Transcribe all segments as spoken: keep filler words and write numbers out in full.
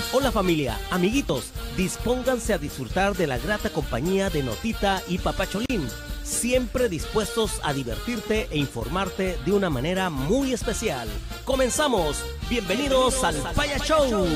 Hola familia, amiguitos, dispónganse a disfrutar de la grata compañía de Notita y Papacholín, siempre dispuestos a divertirte e informarte de una manera muy especial. ¡Comenzamos! ¡Bienvenidos, Bienvenidos al Paya Show! Show.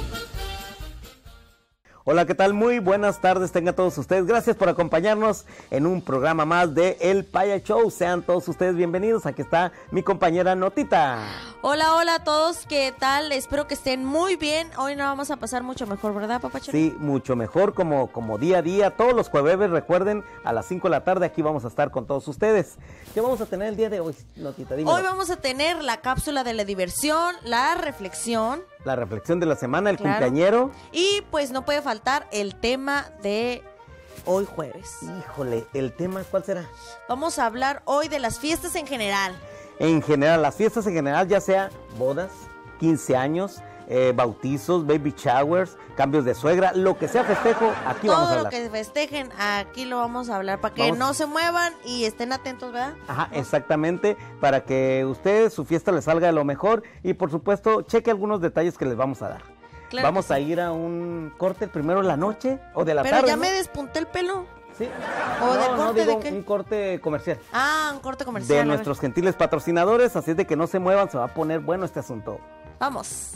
Hola, ¿qué tal? Muy buenas tardes tengan todos ustedes. Gracias por acompañarnos en un programa más de El Paya Show. Sean todos ustedes bienvenidos. Aquí está mi compañera Notita. Hola, hola a todos. ¿Qué tal? Espero que estén muy bien. Hoy nos vamos a pasar mucho mejor, ¿verdad, Papacholín? Sí, mucho mejor, como, como día a día. Todos los jueves, recuerden, a las cinco de la tarde aquí vamos a estar con todos ustedes. ¿Qué vamos a tener el día de hoy, Notita? Dímelo. Hoy vamos a tener la cápsula de la diversión, la reflexión. La reflexión de la semana, el claro. cumpleañero. Y pues no puede faltar el tema de hoy jueves. Híjole, ¿el tema cuál será? Vamos a hablar hoy de las fiestas en general. En general, las fiestas en general, ya sea bodas, quince años, eh, bautizos, baby showers, cambios de suegra, lo que sea festejo, aquí Todo vamos a hablar. Todo lo que festejen, aquí lo vamos a hablar, para que vamos. no se muevan y estén atentos, ¿verdad? Ajá, exactamente, para que ustedes, su fiesta les salga de lo mejor y por supuesto, cheque algunos detalles que les vamos a dar. Claro vamos a ir a un corte primero la noche o de la Pero tarde. Pero ya ¿no? me despunté el pelo. Sí. ¿O no, de corte no, digo, de qué? Un corte comercial. Ah, un corte comercial. De nuestros gentiles patrocinadores, así es de que no se muevan, se va a poner bueno este asunto. Vamos.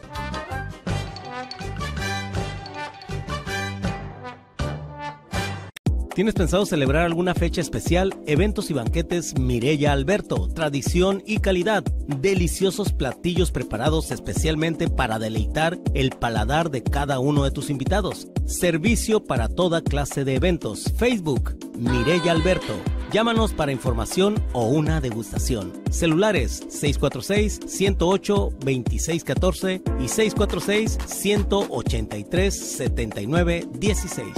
¿Tienes pensado celebrar alguna fecha especial? Eventos y banquetes Mireya Alberto, tradición y calidad, deliciosos platillos preparados especialmente para deleitar el paladar de cada uno de tus invitados. Servicio para toda clase de eventos. Facebook, Mireya Alberto. Llámanos para información o una degustación. Celulares seis cuatro seis, uno cero ocho, dos seis uno cuatro y seis cuatro seis, uno ocho tres, siete nueve uno seis.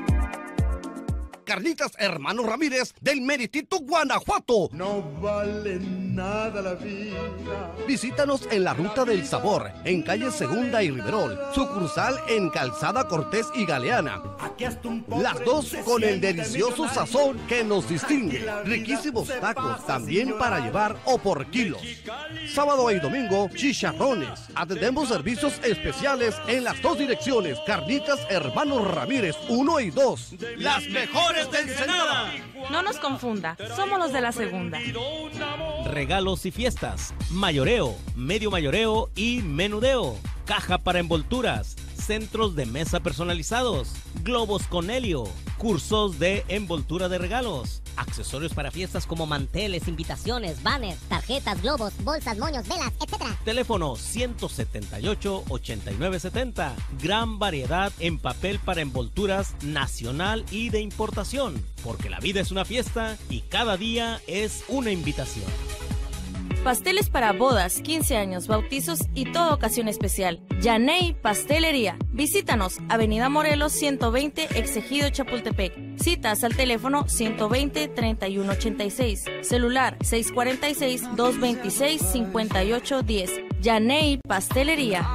Carnitas Hermanos Ramírez del Meritito, Guanajuato. No vale nada la vida. Visítanos en la Ruta del Sabor, en calle Segunda y Riverol. Sucursal en Calzada Cortés y Galeana. Las dos con el delicioso sazón que nos distingue. Riquísimos tacos, también para llevar o por kilos. Sábado y domingo, chicharrones. Atendemos servicios especiales en las dos direcciones. Carnitas Hermanos Ramírez uno y dos. Las mejores de Ensenada. No nos confunda, somos los de la segunda. Regalos y fiestas, mayoreo, medio mayoreo y menudeo, caja para envolturas, centros de mesa personalizados, globos con helio, cursos de envoltura de regalos, accesorios para fiestas como manteles, invitaciones, banners, tarjetas, globos, bolsas, moños, velas, etcétera. Teléfono ciento setenta y ocho, ochenta y nueve setenta. Gran variedad en papel para envolturas nacional y de importación, porque la vida es una fiesta y cada día es una invitación. Pasteles para bodas, quince años, bautizos y toda ocasión especial. Yaney Pastelería. Visítanos, Avenida Morelos ciento veinte, Exegido Chapultepec. Citas al teléfono ciento veinte, treinta y uno ochenta y seis. Celular seis cuarenta y seis, doscientos veintiséis, cincuenta y ocho diez. Yaney Pastelería.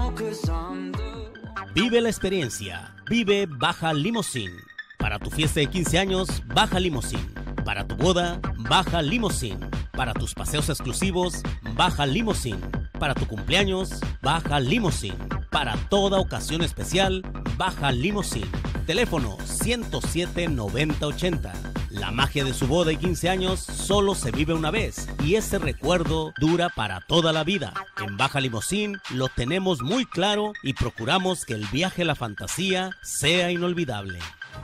Vive la experiencia. Vive Baja Limousin. Para tu fiesta de quince años, Baja Limousin. Para tu boda, Baja Limousin. Para tus paseos exclusivos, Baja Limousin. Para tu cumpleaños, Baja Limousin. Para toda ocasión especial, Baja Limousin. Teléfono ciento siete, noventa ochenta. La magia de su boda y quince años solo se vive una vez y ese recuerdo dura para toda la vida. En Baja Limousin lo tenemos muy claro y procuramos que el viaje a la fantasía sea inolvidable.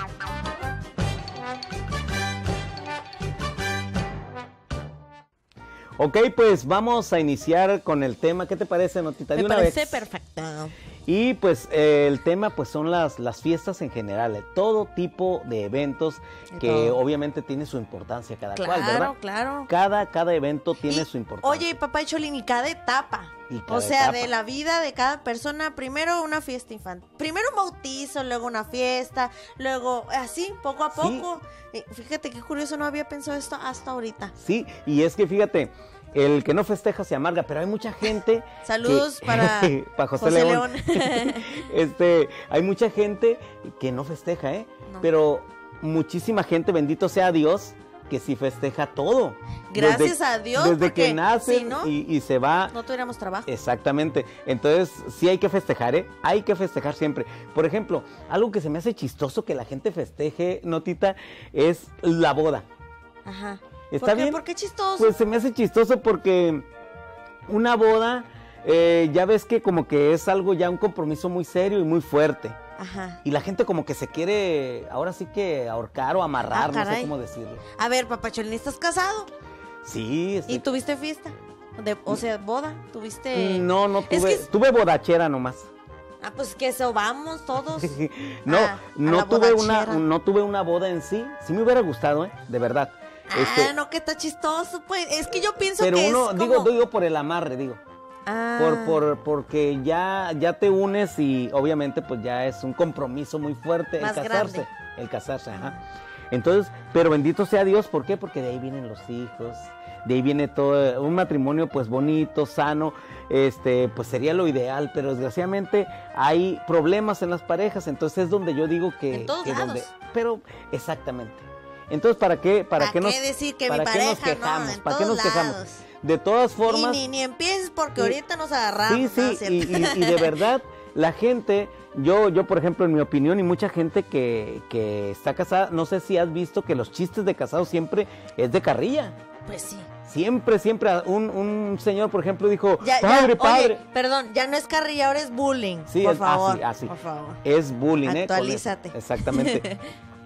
Ok, pues vamos a iniciar con el tema. ¿Qué te parece, Notita? Me una parece vez. perfecto. Y pues eh, el tema pues son las, las fiestas en general, eh, todo tipo de eventos que todo. Obviamente tiene su importancia cada claro, cual, ¿verdad? Claro, claro. Cada, cada evento tiene y, su importancia. Oye, Papacholín, y cada etapa. Y cada o sea, etapa. de la vida de cada persona, primero una fiesta infantil, primero un bautizo, luego una fiesta, luego así, poco a poco. Sí. Y fíjate qué curioso, no había pensado esto hasta ahorita. Sí, y es que fíjate, el que no festeja se amarga, pero hay mucha gente. Saludos que, para, para José, José León. León. este, hay mucha gente que no festeja, ¿eh? No. Pero muchísima gente, bendito sea Dios, que sí festeja todo. Gracias desde, a Dios. Desde que nacen si no, y, y se va. No tuviéramos trabajo. Exactamente. Entonces, sí hay que festejar, ¿eh? Hay que festejar siempre. Por ejemplo, algo que se me hace chistoso que la gente festeje, Notita, es la boda. Ajá. ¿Está ¿Por qué? bien? ¿Por qué chistoso? Pues se me hace chistoso porque una boda, eh, ya ves que como que es algo ya un compromiso muy serio y muy fuerte. Ajá. Y la gente como que se quiere, ahora sí que ahorcar o amarrar, Ah, no sé caray. cómo decirlo. A ver, Papacholín, ¿estás casado? Sí. Estoy... ¿Y tuviste fiesta? De, o sea, boda, ¿tuviste? No, no Es tuve, que- tuve bodachera nomás. Ah, pues que eso vamos todos. No, Ah, a no la tuve una, bodachera. no tuve una boda en sí. Sí me hubiera gustado, ¿eh? De verdad. Ah, Este, no, que está chistoso, pues. Es que yo pienso pero que uno, es digo, como... digo por el amarre, digo. Ah. Por, por, porque ya, ya te unes y obviamente pues ya es un compromiso muy fuerte Más el casarse. grande. El casarse, ajá. Entonces, pero bendito sea Dios, ¿por qué? Porque de ahí vienen los hijos, de ahí viene todo, un matrimonio pues bonito, sano, este, pues sería lo ideal, pero desgraciadamente hay problemas en las parejas, entonces es donde yo digo que... En todos que lados. donde- pero, exactamente. Entonces, ¿para qué? ¿Para, ¿Para qué qué nos, decir que mi para qué nos pareja, no? quejamos? En ¿Para qué nos todos quejamos? lados. De todas Y formas... ni, ni empieces porque Sí. ahorita nos agarramos. Sí, ¿no? sí, ¿Cierto? y, y- y de verdad, la gente, yo, yo por ejemplo, en mi opinión, y mucha gente que, que está casada, no sé si has visto que los chistes de casados siempre es de carrilla. Pues sí. Siempre, siempre, un, un señor, por ejemplo, dijo, Ya, ya, padre, oye, padre. perdón, ya no es carrilla, ahora es bullying. Sí, por es- favor. así, así. Por favor. Es bullying, ¿eh? Con Actualízate. eso. Exactamente.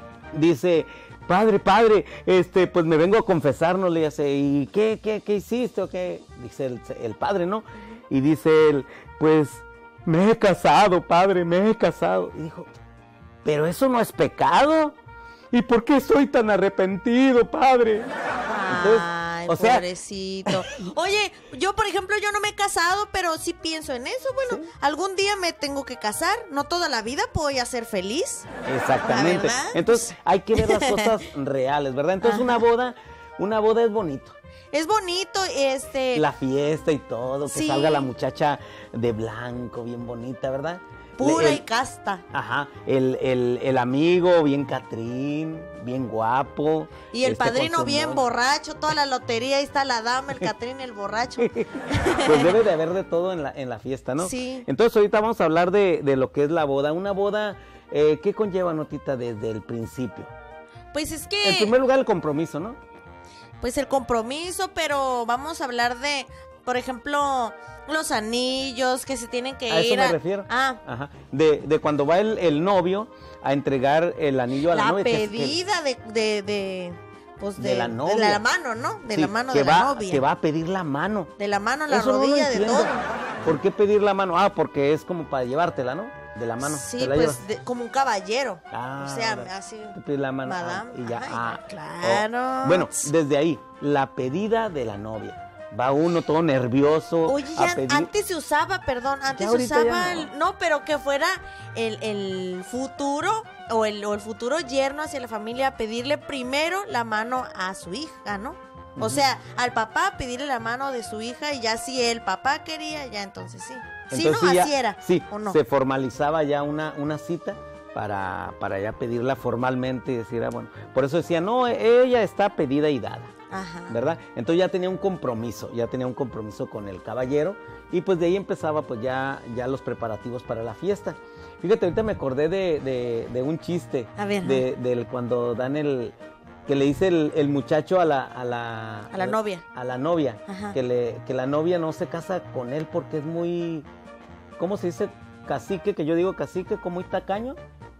Dice, padre, padre, este, pues me vengo a confesarnos, le dice, ¿y qué, qué, qué hiciste o qué? Dice el, el padre, ¿no? Y dice él, pues, me he casado, padre, me he casado. Y dijo, pero eso no es pecado. ¿Y por qué soy tan arrepentido, padre? Entonces, Ay, o sea, pobrecito. Oye, yo por ejemplo, yo no me he casado, pero sí pienso en eso. Bueno, ¿Sí? algún día me tengo que casar. No toda la vida puedo ser feliz. exactamente. ¿La verdad? Entonces, hay que ver las cosas reales, ¿verdad? Entonces, Ajá. una boda, una boda es bonito. Es bonito, este... La fiesta y todo, que Sí. salga la muchacha de blanco, bien bonita, ¿verdad? pura El- y casta. Ajá, el, el, el amigo bien Catrín, bien guapo. Y el este, con padrino su bien mon- borracho, toda la lotería, ahí está la dama, el Catrín, el borracho. Pues debe de haber de todo en la, en la fiesta, ¿no? Sí. Entonces ahorita vamos a hablar de, de lo que es la boda. Una boda, eh, ¿qué conlleva, Notita, desde el principio? Pues es En que, primer lugar, el compromiso, ¿no? pues el compromiso, pero vamos a hablar de, por ejemplo, los anillos que se tienen que A eso ir me refiero. Ah, Ajá. De, de cuando va el, el novio a entregar el anillo a la, la novia. que es- que- pedida de, de, de, pues de, De la novia. la mano, ¿no? De sí, la mano que de va, la novia. Que va a pedir la mano. De la mano a la Eso no lo rodilla, de entiendo. todo. ¿Por qué pedir la mano? Ah, porque es como para llevártela, ¿no? De la mano. Sí, te la pues llevas. de- como un caballero. Ah, o sea, ahora, así. te pide la mano. ah, Madame. y ya. Ay, ah, claro. oh. Bueno, desde ahí, la pedida de la novia. Va uno todo nervioso. Oye, a ya pedir- antes se usaba, perdón, antes Ya se ahorita usaba, ya no. el, no, pero que fuera el, el futuro o el, o el futuro yerno hacia la familia pedirle primero la mano a su hija, ¿no? O sea, al papá pedirle la mano de su hija y ya si el papá quería, ya entonces sí. Sí, Entonces no, ya- así era. Sí, ¿o no? se formalizaba ya una, una cita para, para ya pedirla formalmente y decir, ah, bueno, por eso decía, no, ella está pedida y dada. Ajá. ¿Verdad? Entonces ya tenía un compromiso, ya tenía un compromiso con el caballero y pues de ahí empezaba pues ya, ya los preparativos para la fiesta. Fíjate, ahorita me acordé de, de, de un chiste, A ver, de, del cuando dan el, que le dice el, el muchacho a la, a la, A la novia. a la novia, Ajá. que, le, que la novia no se casa con él porque es muy, ¿cómo se dice? Cacique, que yo digo cacique, como muy tacaño.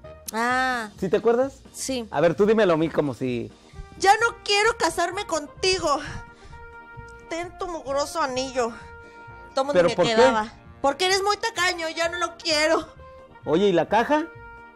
Ah, ¿Sí te acuerdas? sí. A ver, tú dímelo a mí como si... Ya no quiero casarme contigo. Ten tu mugroso anillo. Toma ¿Pero me por qué? quedaba. Porque eres muy tacaño, ya no lo quiero. Oye, ¿y la caja?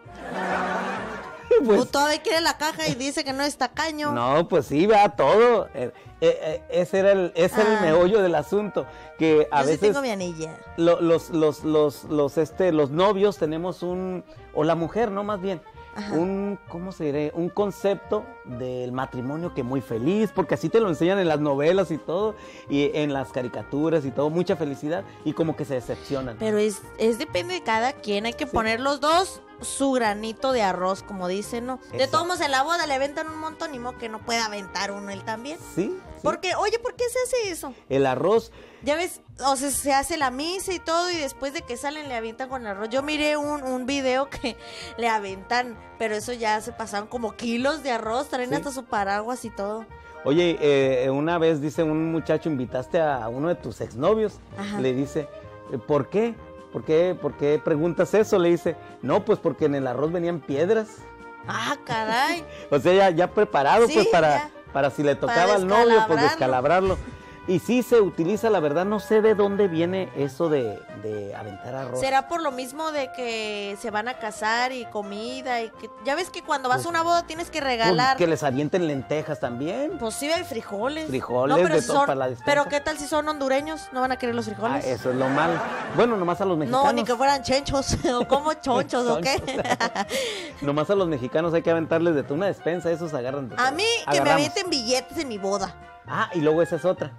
Tú Pues, todavía quiere la caja y dice que no es tacaño. no, pues sí, vea todo. Eh, eh, eh, ese era el, ese era el Ah. meollo del asunto. Que a Yo sí veces tengo mi anilla. lo- los, los, los, los, este, los novios tenemos un, o la mujer, no más bien, un, ¿cómo se diré? Un concepto del matrimonio que muy feliz, porque así te lo enseñan en las novelas y todo, y en las caricaturas y todo, mucha felicidad, y como que se decepcionan. Pero es, es depende de cada quien, hay que Sí. poner los dos su granito de arroz, como dicen, ¿no? De Exacto. todos modos, en la boda le aventan un montón, ni modo que no pueda aventar uno él también. Sí, sí. Porque, oye, ¿por qué se hace eso? El arroz, Ya ves, o sea, se hace la misa y todo, y después de que salen le avientan con arroz. Yo miré un, un video que le aventan, pero eso ya se pasaron como kilos de arroz, traen Sí. hasta su paraguas y todo. oye, eh, una vez dice un muchacho, invitaste a uno de tus exnovios, Ajá. le dice, ¿por qué? ¿Por qué? ¿Por qué preguntas eso? Le dice, no, pues porque en el arroz venían piedras. Ah, caray. O sea, ya, ya preparado, Sí, pues, para, ya. para si le Para tocaba al novio, pues descalabrarlo. descalabrarlo. Y sí se utiliza, la verdad, no sé de dónde viene eso de, de aventar arroz. ¿Será por lo mismo de que se van a casar y comida y que ya ves que cuando vas Pues- a una boda tienes que Pues, regalar? que les avienten lentejas también. Pues sí hay frijoles. Frijoles, no, pero de si todo son- para la despensa. Pero qué tal si son hondureños, no van a querer los Ah, frijoles. eso es lo malo. Bueno, nomás a los mexicanos. No, ni que fueran chenchos o como chonchos o qué. Nomás a los mexicanos hay que aventarles de una despensa, esos agarran de A todo. mí que me Agarramos. avienten billetes en mi boda. Ah, y luego esa es otra.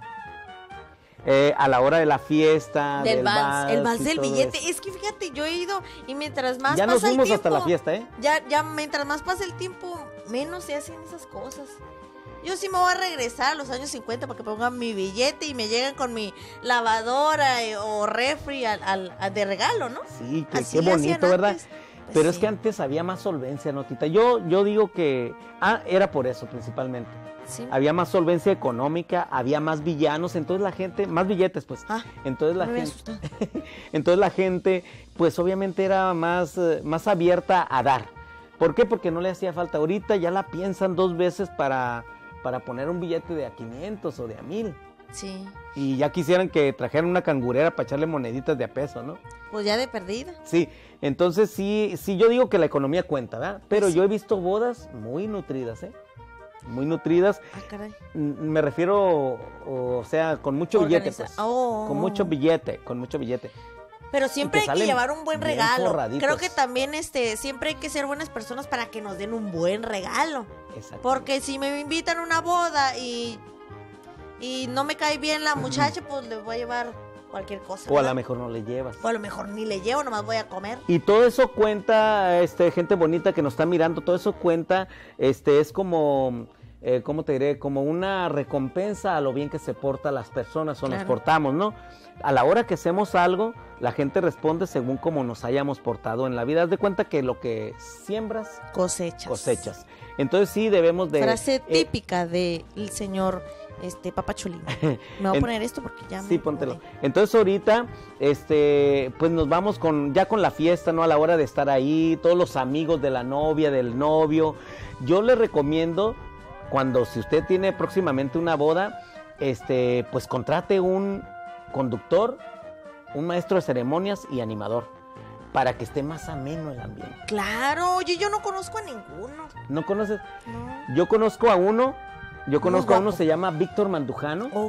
Eh, a la hora de la fiesta, Del, del vals, el vals y del todo billete. eso. Es que fíjate, yo he ido y mientras más Ya pasa nos fuimos el tiempo, hasta la fiesta, ¿eh? Ya, ya mientras más pasa el tiempo, menos se hacen esas cosas. Yo sí me voy a regresar a los años cincuenta para que pongan mi billete y me lleguen con mi lavadora eh, o refri al, al- al de regalo, ¿no? Sí, que, Así qué le hacían bonito, ¿verdad? antes. Pues Pero es sí. que antes había más solvencia, ¿no, Tita? Yo, yo digo que... Ah, era por eso principalmente. Sí. Había más solvencia económica, había más villanos, entonces la gente... Más billetes, pues. Ah, entonces la me había gente... asustado. entonces la gente, pues obviamente era más, eh, más abierta a dar. ¿Por qué? Porque no le hacía falta. Ahorita ya la piensan dos veces para, para poner un billete de a quinientos o de a mil. Sí, Y ya quisieran que trajeran una cangurera para echarle moneditas de a peso, ¿no? pues ya de perdida. Sí, entonces sí, sí yo digo que la economía cuenta, ¿verdad? Pero Sí. yo he visto bodas muy nutridas, ¿eh? Muy nutridas. Ah, caray. Mm, Me refiero, o, o sea, con mucho billete, Organiza- pues. Oh. Con mucho billete, con mucho billete. Pero siempre que hay que salen llevar un buen bien regalo. forraditos. Creo que también este siempre hay que ser buenas personas para que nos den un buen regalo. Exacto. Porque si me invitan a una boda y y no me cae bien la muchacha, pues le voy a llevar cualquier cosa. O a ¿verdad? lo mejor no le llevas. O a lo mejor ni le llevo, nomás voy a comer. Y todo eso cuenta, este, gente bonita que nos está mirando, todo eso cuenta, este, es como, eh, ¿cómo te diré? Como una recompensa a lo bien que se portan las personas o nos Claro. portamos, ¿no? A la hora que hacemos algo, la gente responde según como nos hayamos portado en la vida. Haz de cuenta que lo que siembras, Cosechas. cosechas. Entonces sí debemos de... Frase eh, típica del señor este Papachulín. Me voy a En- poner esto porque ya me Sí, póntelo. acordé. Entonces ahorita, este, pues nos vamos con, ya con la fiesta, ¿no? A la hora de estar ahí, todos los amigos de la novia, del novio. Yo le recomiendo, cuando si usted tiene próximamente una boda, este, pues contrate un conductor, un maestro de ceremonias y animador, para que esté más ameno el ambiente. Claro, oye, yo no conozco a ninguno. ¿No conoces? No. Yo conozco a uno, yo conozco a uno, guapo. se llama Víctor Mandujano. Oh.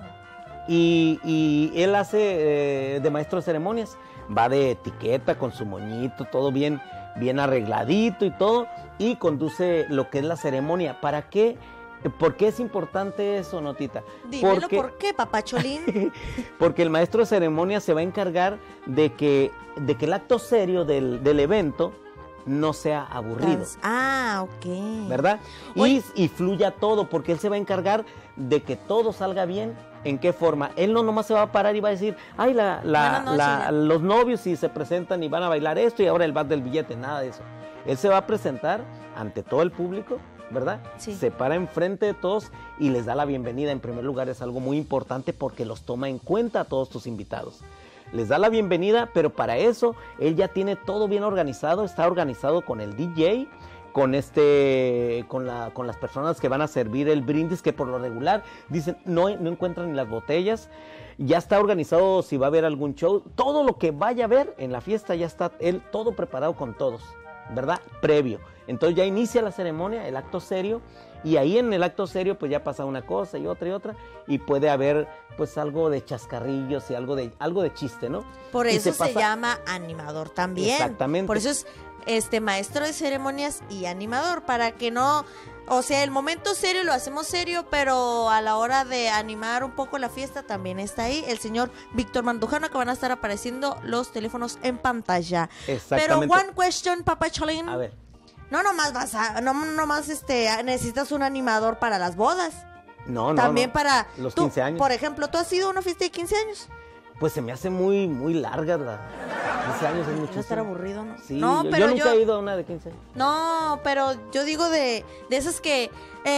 Y, y él hace eh, de maestro de ceremonias, va de etiqueta con su moñito, todo bien, bien arregladito y todo, y conduce lo que es la ceremonia. ¿Para qué? ¿Por qué es importante eso, Notita? Dímelo Porque, por qué, Papacholín. porque el maestro de ceremonias se va a encargar de que, de que el acto serio del, del evento no sea aburrido. Ah, ok. ¿Verdad? Y, Oye. y fluya todo, porque él se va a encargar de que todo salga bien. ¿En qué forma? Él no nomás se va a parar y va a decir, ay, la, la, Buenas noches, la- ya. los novios si se presentan y van a bailar esto y ahora el bar del billete, nada de eso. Él se va a presentar ante todo el público, ¿verdad? Sí. Se para enfrente de todos y les da la bienvenida. En primer lugar es algo muy importante porque los toma en cuenta a todos tus invitados. Les da la bienvenida, pero para eso él ya tiene todo bien organizado, está organizado con el D J, con este, con la, con las personas que van a servir el brindis, que por lo regular dicen no, no encuentran ni las botellas. Ya está organizado si va a haber algún show, todo lo que vaya a haber en la fiesta ya está él todo preparado con todos, ¿verdad? Previo. Entonces ya inicia la ceremonia, el acto serio, Y ahí en el acto serio pues ya pasa una cosa y otra y otra, y puede haber pues algo de chascarrillos y algo de, algo de chiste, ¿no? Por Y eso se, pasa- llama animador también. Exactamente. Por eso es este maestro de ceremonias y animador, para que no, o sea, el momento serio lo hacemos serio, pero a la hora de animar un poco la fiesta también está ahí el señor Víctor Mandujano, que van a estar apareciendo los teléfonos en pantalla. Pero Exactamente. one question, Papa Cholín. A ver, No nomás vas a, no nomás este necesitas un animador para las bodas. no, no, También no. para Los tú, quince años. Por ejemplo, ¿tú has ido a una fiesta de quince años? Pues se me hace muy, muy larga la quince años, es Va a muchísimo. estar aburrido, ¿no? Sí, no, yo, pero yo nunca yo, he ido a una de quince años. No, pero yo digo de, de esas que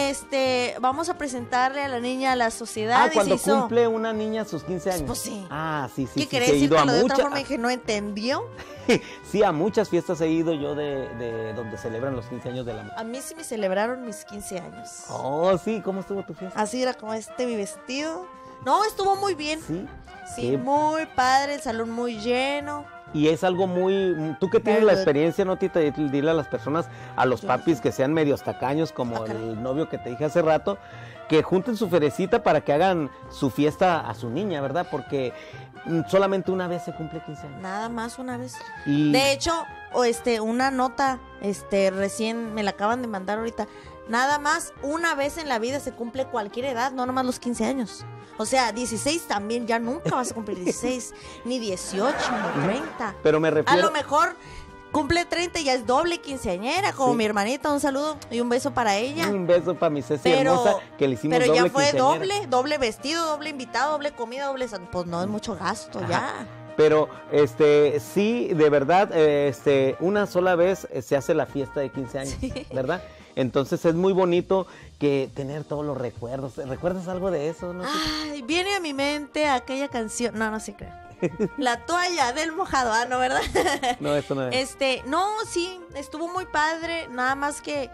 este vamos a presentarle a la niña a la sociedad. Ah, y cuando se hizo. cumple una niña sus quince años. Pues sí. Ah, sí, sí, ¿Qué sí, querés sí, he decir ido a de otra muchas. forma y que no entendió? Sí, a muchas fiestas he ido yo de, de donde celebran los quince años de la mujer. A mí sí me celebraron mis quince años. Oh, sí, ¿cómo estuvo tu fiesta? Así era como este mi vestido. No, estuvo muy bien. Sí. Sí, Qué- muy padre, el salón muy lleno. Y es algo muy... Tú que tienes Very la good. experiencia, ¿no, Tita? Y dile a las personas, a los Yo papis que sean medios tacaños, como Ah, caray. el novio que te dije hace rato, que junten su ferecita para que hagan su fiesta a su niña, ¿verdad? Porque mm, solamente una vez se cumple quince años. Nada más una vez. Y De hecho, o este, una nota, este, recién me la acaban de mandar ahorita. Nada más una vez en la vida se cumple cualquier edad, no nomás los quince años. O sea, dieciséis también, ya nunca vas a cumplir dieciséis, ni dieciocho, ni treinta. Pero me A refiero... lo mejor cumple treinta y ya es doble quinceañera, como Sí. mi hermanita. Un saludo y un beso para ella. Un beso para mi Ceci Pero, hermosa, que le hicimos pero doble ya fue quinceañera. doble, doble vestido, doble invitado, doble comida, doble... san- Pues no es mucho gasto Ajá. ya. Pero este sí, de verdad, eh, este una sola vez eh, se hace la fiesta de quince años, Sí. ¿verdad? Entonces es muy bonito que tener todos los recuerdos. ¿Recuerdas algo de eso? No? Ay, viene a mi mente aquella canción. No, no sé qué. La toalla del mojado. Ah, no, ¿verdad? No, eso no es. Este, no, sí, estuvo muy padre. Nada más que,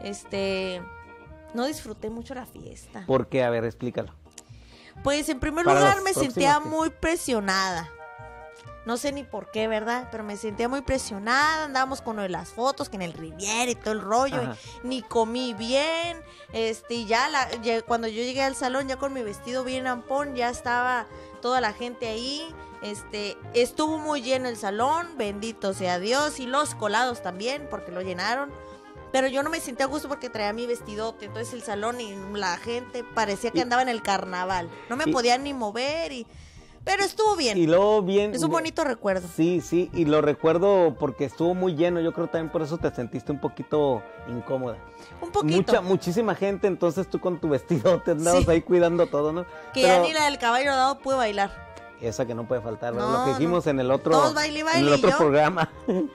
este, no disfruté mucho la fiesta. ¿Por qué? A ver, explícalo. Pues en primer Para lugar las me próximas sentía que- muy presionada. No sé ni por qué, ¿verdad? Pero me sentía muy presionada. Andábamos con lo de las fotos, que en el Riviera y todo el rollo. Ajá. Y ni comí bien. Este, y ya, la, ya cuando yo llegué al salón, ya con mi vestido bien ampón, ya estaba toda la gente ahí. Este, estuvo muy lleno el salón, bendito sea Dios. Y los colados también, porque lo llenaron. Pero yo no me sentía a gusto porque traía mi vestidote. Entonces el salón y la gente parecía que Y- andaba en el carnaval. No me y- podía ni mover y... Pero estuvo bien. Y luego bien... Es un bonito recuerdo. Sí, sí, y lo recuerdo porque estuvo muy lleno. Yo creo también por eso te sentiste un poquito incómoda. Un poquito. Mucha, muchísima gente, entonces tú con tu vestido te andabas Sí. ahí cuidando todo, ¿no? Que Pero ya ni la del caballo dado pude bailar. esa que no puede faltar, ¿verdad? No, Lo que dijimos en el otro, Todos baile y en baile el y otro yo. programa.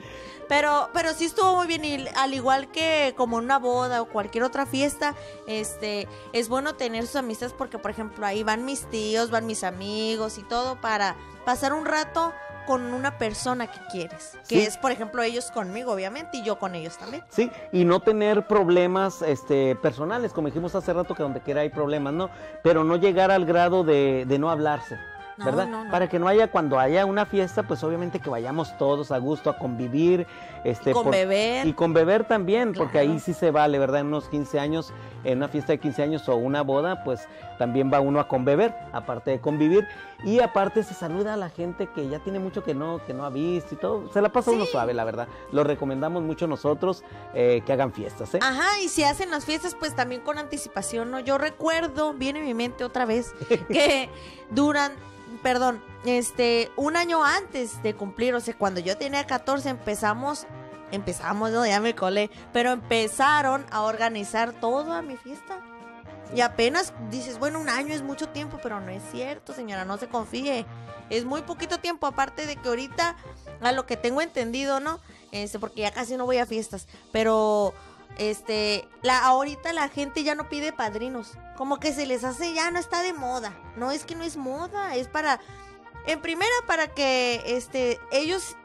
Pero, pero sí estuvo muy bien. Y al igual que como en una boda o cualquier otra fiesta, este, es bueno tener sus amistades porque, por ejemplo, ahí van mis tíos, van mis amigos y todo para pasar un rato con una persona que quieres. Que Sí. es, por ejemplo, ellos conmigo, obviamente, y yo con ellos también. Sí, y no tener problemas este, personales, como dijimos hace rato, que donde quiera hay problemas, ¿no? Pero no llegar al grado de, de no hablarse, No, ¿verdad? no, no. Para que no haya, cuando haya una fiesta, pues obviamente que vayamos todos a gusto a convivir. Este, Y con por- beber. Y con beber también, porque Claro. ahí sí se vale, ¿verdad? En unos quince años, en una fiesta de quince años o una boda, pues también va uno a conbeber, aparte de convivir. Y aparte se saluda a la gente que ya tiene mucho que no, que no ha visto y todo. Se la pasa uno Sí. suave, la verdad. Lo recomendamos mucho nosotros eh, que hagan fiestas, ¿eh? Ajá, y si hacen las fiestas, pues también con anticipación, ¿no? Yo recuerdo, viene a mi mente otra vez, que duran, perdón, este, un año antes de cumplir, o sea, cuando yo tenía catorce, empezamos, empezamos, no, ya me colé, pero empezaron a organizar toda mi fiesta. Y apenas dices, bueno, un año es mucho tiempo, pero no es cierto, señora, no se confíe. Es muy poquito tiempo, aparte de que ahorita, a lo que tengo entendido, ¿no? Este, porque ya casi no voy a fiestas, pero este, la ahorita la gente ya no pide padrinos, como que se les hace, ya no está de moda. No es que no es moda, es para, en primera, para que este, ellos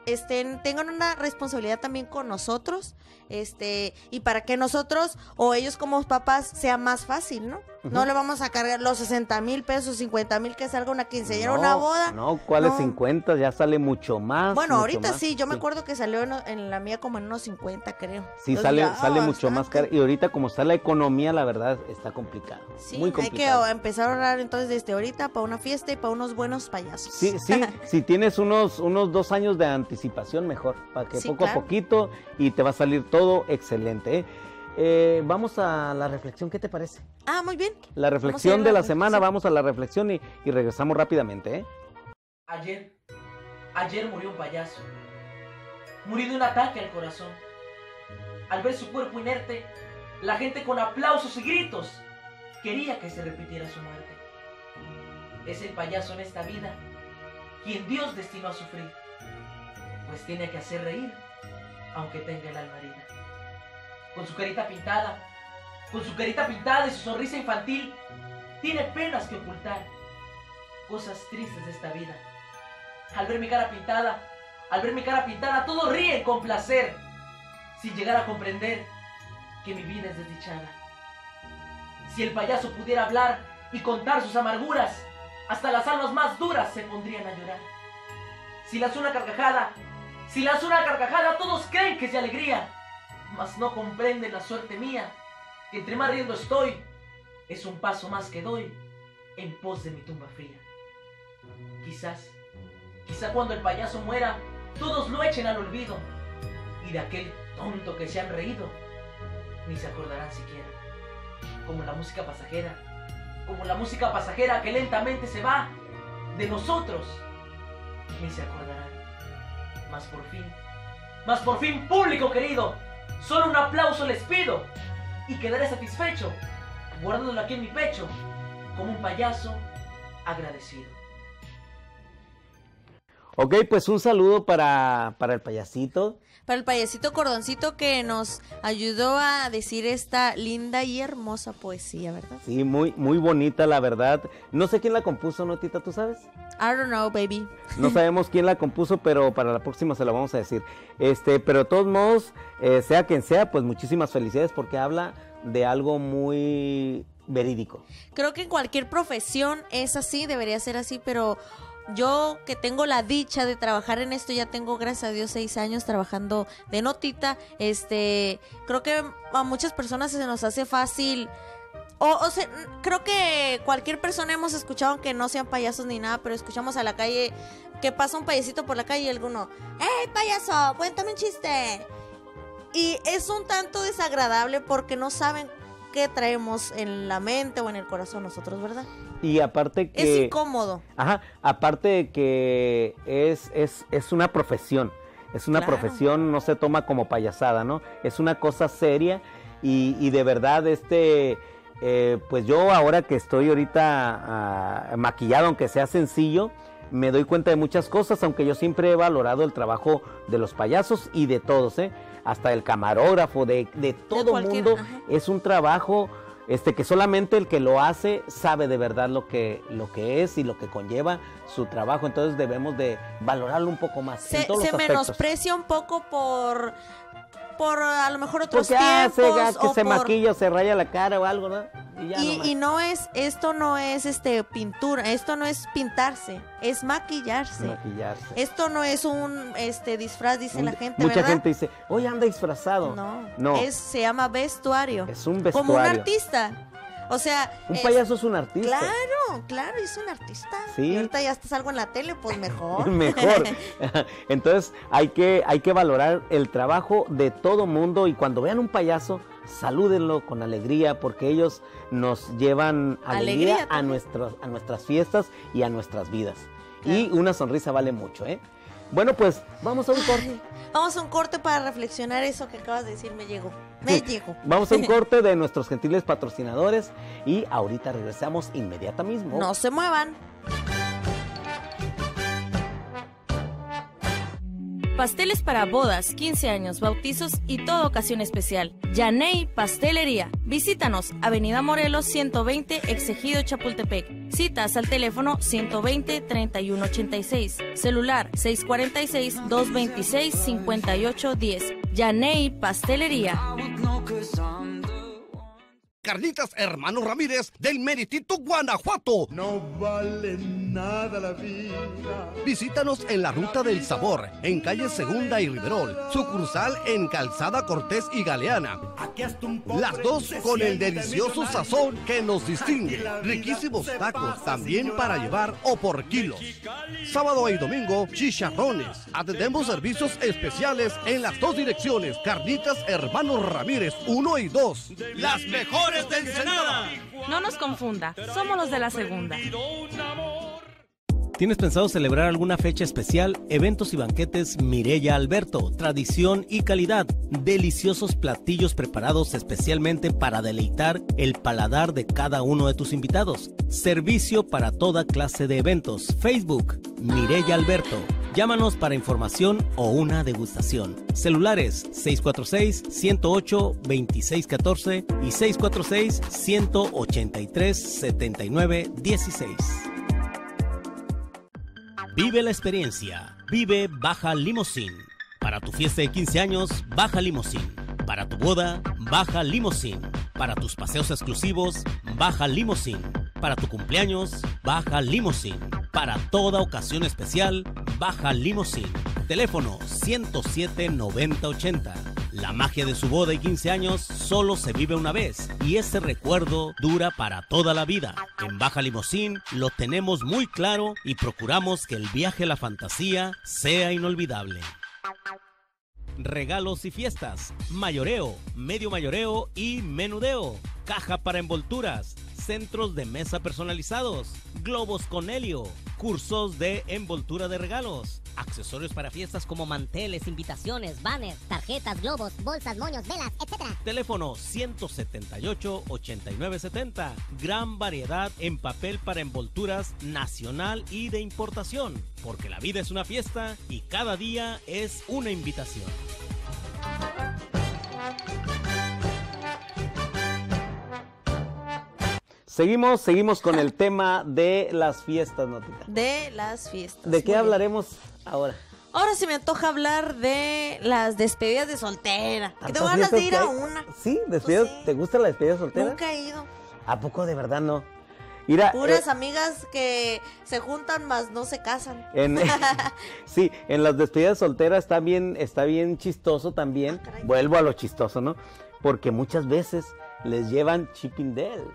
estén, tengan una responsabilidad también con nosotros, este, y para que nosotros o ellos como papás sea más fácil, ¿no? Uh-huh. No le vamos a cargar los sesenta mil pesos, cincuenta mil que salga una quinceañera, no, una boda. No, ¿cuáles no. cincuenta? Ya sale mucho más. Bueno, mucho ahorita más. sí, yo me sí. acuerdo que salió en, en la mía como en unos cincuenta, creo. Sí, Entonces, sale, ya, sale oh, mucho más caro. Y ahorita como está la economía, la verdad, está complicado. Sí, muy complicado. hay que empezar a ahorrar entonces desde ahorita para una fiesta y para unos buenos payasos. Sí, sí, si tienes unos, unos dos años de anticipación, mejor, para que sí, poco claro. a poquito y te va a salir todo excelente, ¿eh? Eh, vamos a la reflexión, ¿qué te parece? Ah, muy bien. La reflexión de la semana, vamos a la reflexión y, y regresamos rápidamente, ¿eh? Ayer, ayer murió un payaso. Murió de un ataque al corazón. Al ver su cuerpo inerte, la gente con aplausos y gritos quería que se repitiera su muerte. Es el payaso en esta vida quien Dios destinó a sufrir, pues tiene que hacer reír, aunque tenga el alma herida. Con su carita pintada, con su carita pintada y su sonrisa infantil, tiene penas que ocultar, cosas tristes de esta vida. Al ver mi cara pintada, al ver mi cara pintada, todos ríen con placer, sin llegar a comprender que mi vida es desdichada. Si el payaso pudiera hablar y contar sus amarguras, hasta las almas más duras se pondrían a llorar. Si lanzo una carcajada, si lanzo una carcajada, todos creen que es de alegría, mas no comprenden la suerte mía, que entre más riendo estoy, es un paso más que doy en pos de mi tumba fría. Quizás, quizá cuando el payaso muera, todos lo echen al olvido, y de aquel tonto que se han reído, ni se acordarán siquiera. Como la música pasajera, como la música pasajera que lentamente se va, de nosotros, ni se acordarán. Mas por fin, mas por fin, público querido, solo un aplauso les pido, y quedaré satisfecho, guardándolo aquí en mi pecho, como un payaso agradecido. Ok, pues un saludo para, para el payasito. Para el payasito Cordoncito que nos ayudó a decir esta linda y hermosa poesía, ¿verdad? Sí, muy, muy bonita, la verdad. No sé quién la compuso, ¿no, Tita? ¿Tú sabes? I don't know, baby. No sabemos quién la compuso, pero para la próxima se la vamos a decir. Este, pero de todos modos, eh, sea quien sea, pues muchísimas felicidades porque habla de algo muy verídico. Creo que en cualquier profesión es así, debería ser así, pero yo que tengo la dicha de trabajar en esto, ya tengo, gracias a Dios, seis años trabajando de notita, este, creo que a muchas personas se nos hace fácil, o, o sea, creo que cualquier persona hemos escuchado, aunque no sean payasos ni nada, pero escuchamos a la calle que pasa un payasito por la calle y alguno, ¡hey, payaso, cuéntame un chiste! Y es un tanto desagradable porque no saben qué traemos en la mente o en el corazón nosotros, ¿verdad? Y aparte que... Es incómodo. Ajá, aparte de que es, es, es una profesión, es una Claro. profesión, no se toma como payasada, ¿no? Es una cosa seria y, y de verdad, este, eh, pues yo ahora que estoy ahorita uh, maquillado, aunque sea sencillo, me doy cuenta de muchas cosas, aunque yo siempre he valorado el trabajo de los payasos y de todos, ¿eh? Hasta el camarógrafo, de, de todo cualquier- mundo, ajá. es un trabajo... Este, que solamente el que lo hace sabe de verdad lo que, lo que es y lo que conlleva su trabajo, entonces debemos de valorarlo un poco más Se, en todos se los aspectos. menosprecia un poco por, por a lo mejor otros Porque hace tiempos. ya que o se por- maquilla o se raya la cara o algo, ¿no? Y ya Y, nomás. y no es, esto no es este pintura, esto no es pintarse, es maquillarse. Maquillarse. Esto no es un este disfraz, dice Un- la gente, Mucha ¿verdad? gente dice, oye, anda disfrazado. No, No. Es, se llama vestuario. Es un Como un vestuario. artista. O sea, Un es- payaso es un artista. Claro, claro, es un artista. Sí. Y ahorita ya estás algo en la tele, pues mejor. Mejor. Entonces hay que, hay que valorar el trabajo de todo mundo y cuando vean un payaso, salúdenlo con alegría porque ellos nos llevan alegría, Alegría a, también. nuestros, a nuestras fiestas y a nuestras vidas. Claro. Y una sonrisa vale mucho, ¿eh? Bueno, pues vamos a un corte. Vamos a un corte para reflexionar eso que acabas de decir, me llegó. Me llegó. Vamos a un corte de nuestros gentiles patrocinadores y ahorita regresamos inmediata mismo. No se muevan. Pasteles para bodas, quince años, bautizos y toda ocasión especial. Yaney Pastelería. Visítanos, Avenida Morelos ciento veinte, Exegido, Chapultepec. Citas al teléfono ciento veinte, treinta y uno ochenta y seis. Celular seis cuatro seis, dos dos seis, cinco ocho uno cero. Yanei Pastelería. Carnitas Hermanos Ramírez del Meritito, Guanajuato. No vale nada la vida. Visítanos en la Ruta del Sabor, en calle Segunda y Riverol. Sucursal en Calzada Cortés y Galeana. Las dos con el delicioso sazón que nos distingue. Riquísimos tacos, también para llevar o por kilos. Sábado y domingo, chicharrones. Atendemos servicios especiales en las dos direcciones. Carnitas Hermanos Ramírez uno y dos. Las mejores de Ensenada. No nos confunda, somos los de la segunda. ¿Tienes pensado celebrar alguna fecha especial? Eventos y banquetes Mireya Alberto. Tradición y calidad. Deliciosos platillos preparados especialmente para deleitar el paladar de cada uno de tus invitados. Servicio para toda clase de eventos. Facebook Mireya Alberto. Llámanos para información o una degustación. Celulares seis cuatro seis, uno cero ocho, dos seis uno cuatro y seis cuatro seis, uno ocho tres, siete nueve uno seis. Vive la experiencia. Vive Baja Limousin. Para tu fiesta de quince años, Baja Limousin. Para tu boda, Baja Limousin. Para tus paseos exclusivos, Baja Limousin. Para tu cumpleaños, Baja Limousin. Para toda ocasión especial, Baja Limousin. Teléfono ciento siete, noventa ochenta. La magia de su boda y quince años solo se vive una vez y ese recuerdo dura para toda la vida. En Baja Limousin lo tenemos muy claro y procuramos que el viaje a la fantasía sea inolvidable. Regalos y fiestas, mayoreo, medio mayoreo y menudeo, caja para envolturas, centros de mesa personalizados, globos con helio, cursos de envoltura de regalos, accesorios para fiestas como manteles, Invitaciones, banners, tarjetas, globos, bolsas, moños, velas, etcétera. teléfono ciento setenta y ocho, ochenta y nueve setenta. Gran variedad en papel para envolturas nacional y de importación, porque la vida es una fiesta y cada día es una invitación. Seguimos, seguimos con el tema de las fiestas, Notita. De las fiestas. ¿De qué Muy hablaremos ahora? Ahora se me antoja hablar de las despedidas de soltera. Que tengo ¿Tantas ganas de fiestas ir a que hay? una. ¿Sí? ¿Despedidas? Pues sí. ¿Te gusta la despedida soltera? Nunca he ido. ¿A poco de verdad no? Mira, Puras eh, amigas que se juntan más no se casan. en, sí, en las despedidas solteras está bien, está bien chistoso también. Ah, caray. Vuelvo a lo chistoso, ¿no? Porque muchas veces les llevan Chippendale.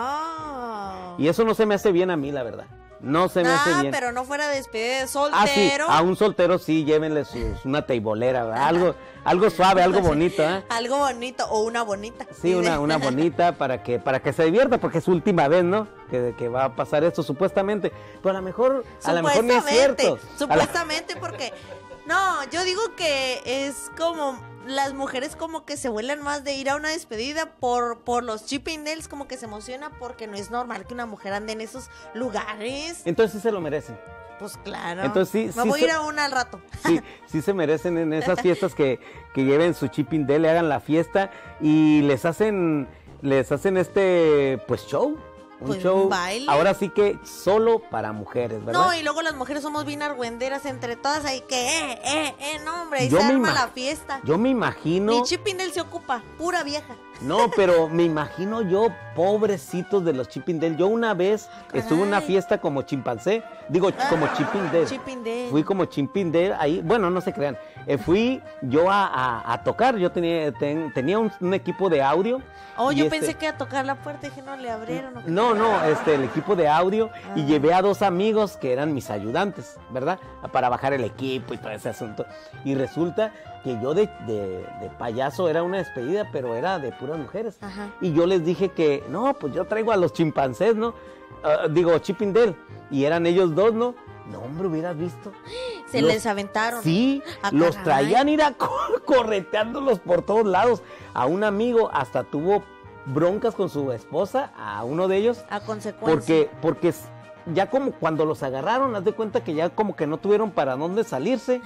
Ah. Y eso no se me hace bien a mí, la verdad. No se me Ah, hace bien. pero no fuera despedida de Ah, sí, soltero. a un soltero sí, llévenle sus, una teibolera, ¿verdad? algo, algo suave, algo bonito, ¿eh? Algo bonito o una bonita. Sí, una, una bonita para que, para que se divierta, porque es su última vez, ¿no? Que, que va a pasar esto supuestamente. Pero a lo mejor, a lo mejor no es cierto. A la- Supuestamente, porque no, yo digo que es como las mujeres como que se vuelan más de ir a una despedida por, por los Chippendales, como que se emociona porque no es normal que una mujer ande en esos lugares. Entonces sí se lo merecen. Pues claro. Entonces sí, Me sí voy a se- ir a una al rato. Sí, sí se merecen en esas fiestas que, que lleven su Chippendale, le hagan la fiesta y les hacen, les hacen este, pues show. Un Pues, show. un baile. Ahora sí que solo para mujeres, ¿verdad? No, y luego las mujeres somos bien argüenderas entre todas ahí que, eh, eh, eh, no hombre, ahí Yo se me arma ima- la fiesta. Yo me imagino. Ni Chippendale se ocupa, pura vieja. No, pero me imagino yo, pobrecitos de los Chippendale. Yo una vez estuve en una Caray. fiesta como chimpancé, digo, como Chippendale. Chippendale. Fui como Chippendale ahí, bueno, no se crean. Eh, fui yo a, a- a tocar, yo tenía, ten- tenía un, un equipo de audio. Oh, y yo este- pensé que a tocar la puerta dije, no, le abrieron. ¿o qué? No, no, este, el equipo de audio Ah. y llevé a dos amigos que eran mis ayudantes, ¿verdad? Para bajar el equipo y todo ese asunto. Y resulta que yo de, de- de payaso era una despedida, pero era de puras mujeres. Ajá. Y yo les dije que, no, pues yo traigo a los chimpancés, ¿no? Ah, digo, Chippendale. Y eran ellos dos, ¿no? No, hombre, hubieras visto. Se Los- les aventaron. Sí, Ah, los caray. traían ir a cor- correteándolos por todos lados. A un amigo hasta tuvo broncas con su esposa, a uno de ellos, A consecuencia. porque, porque s- ya como cuando los agarraron, haz de cuenta que ya como que no tuvieron para dónde salirse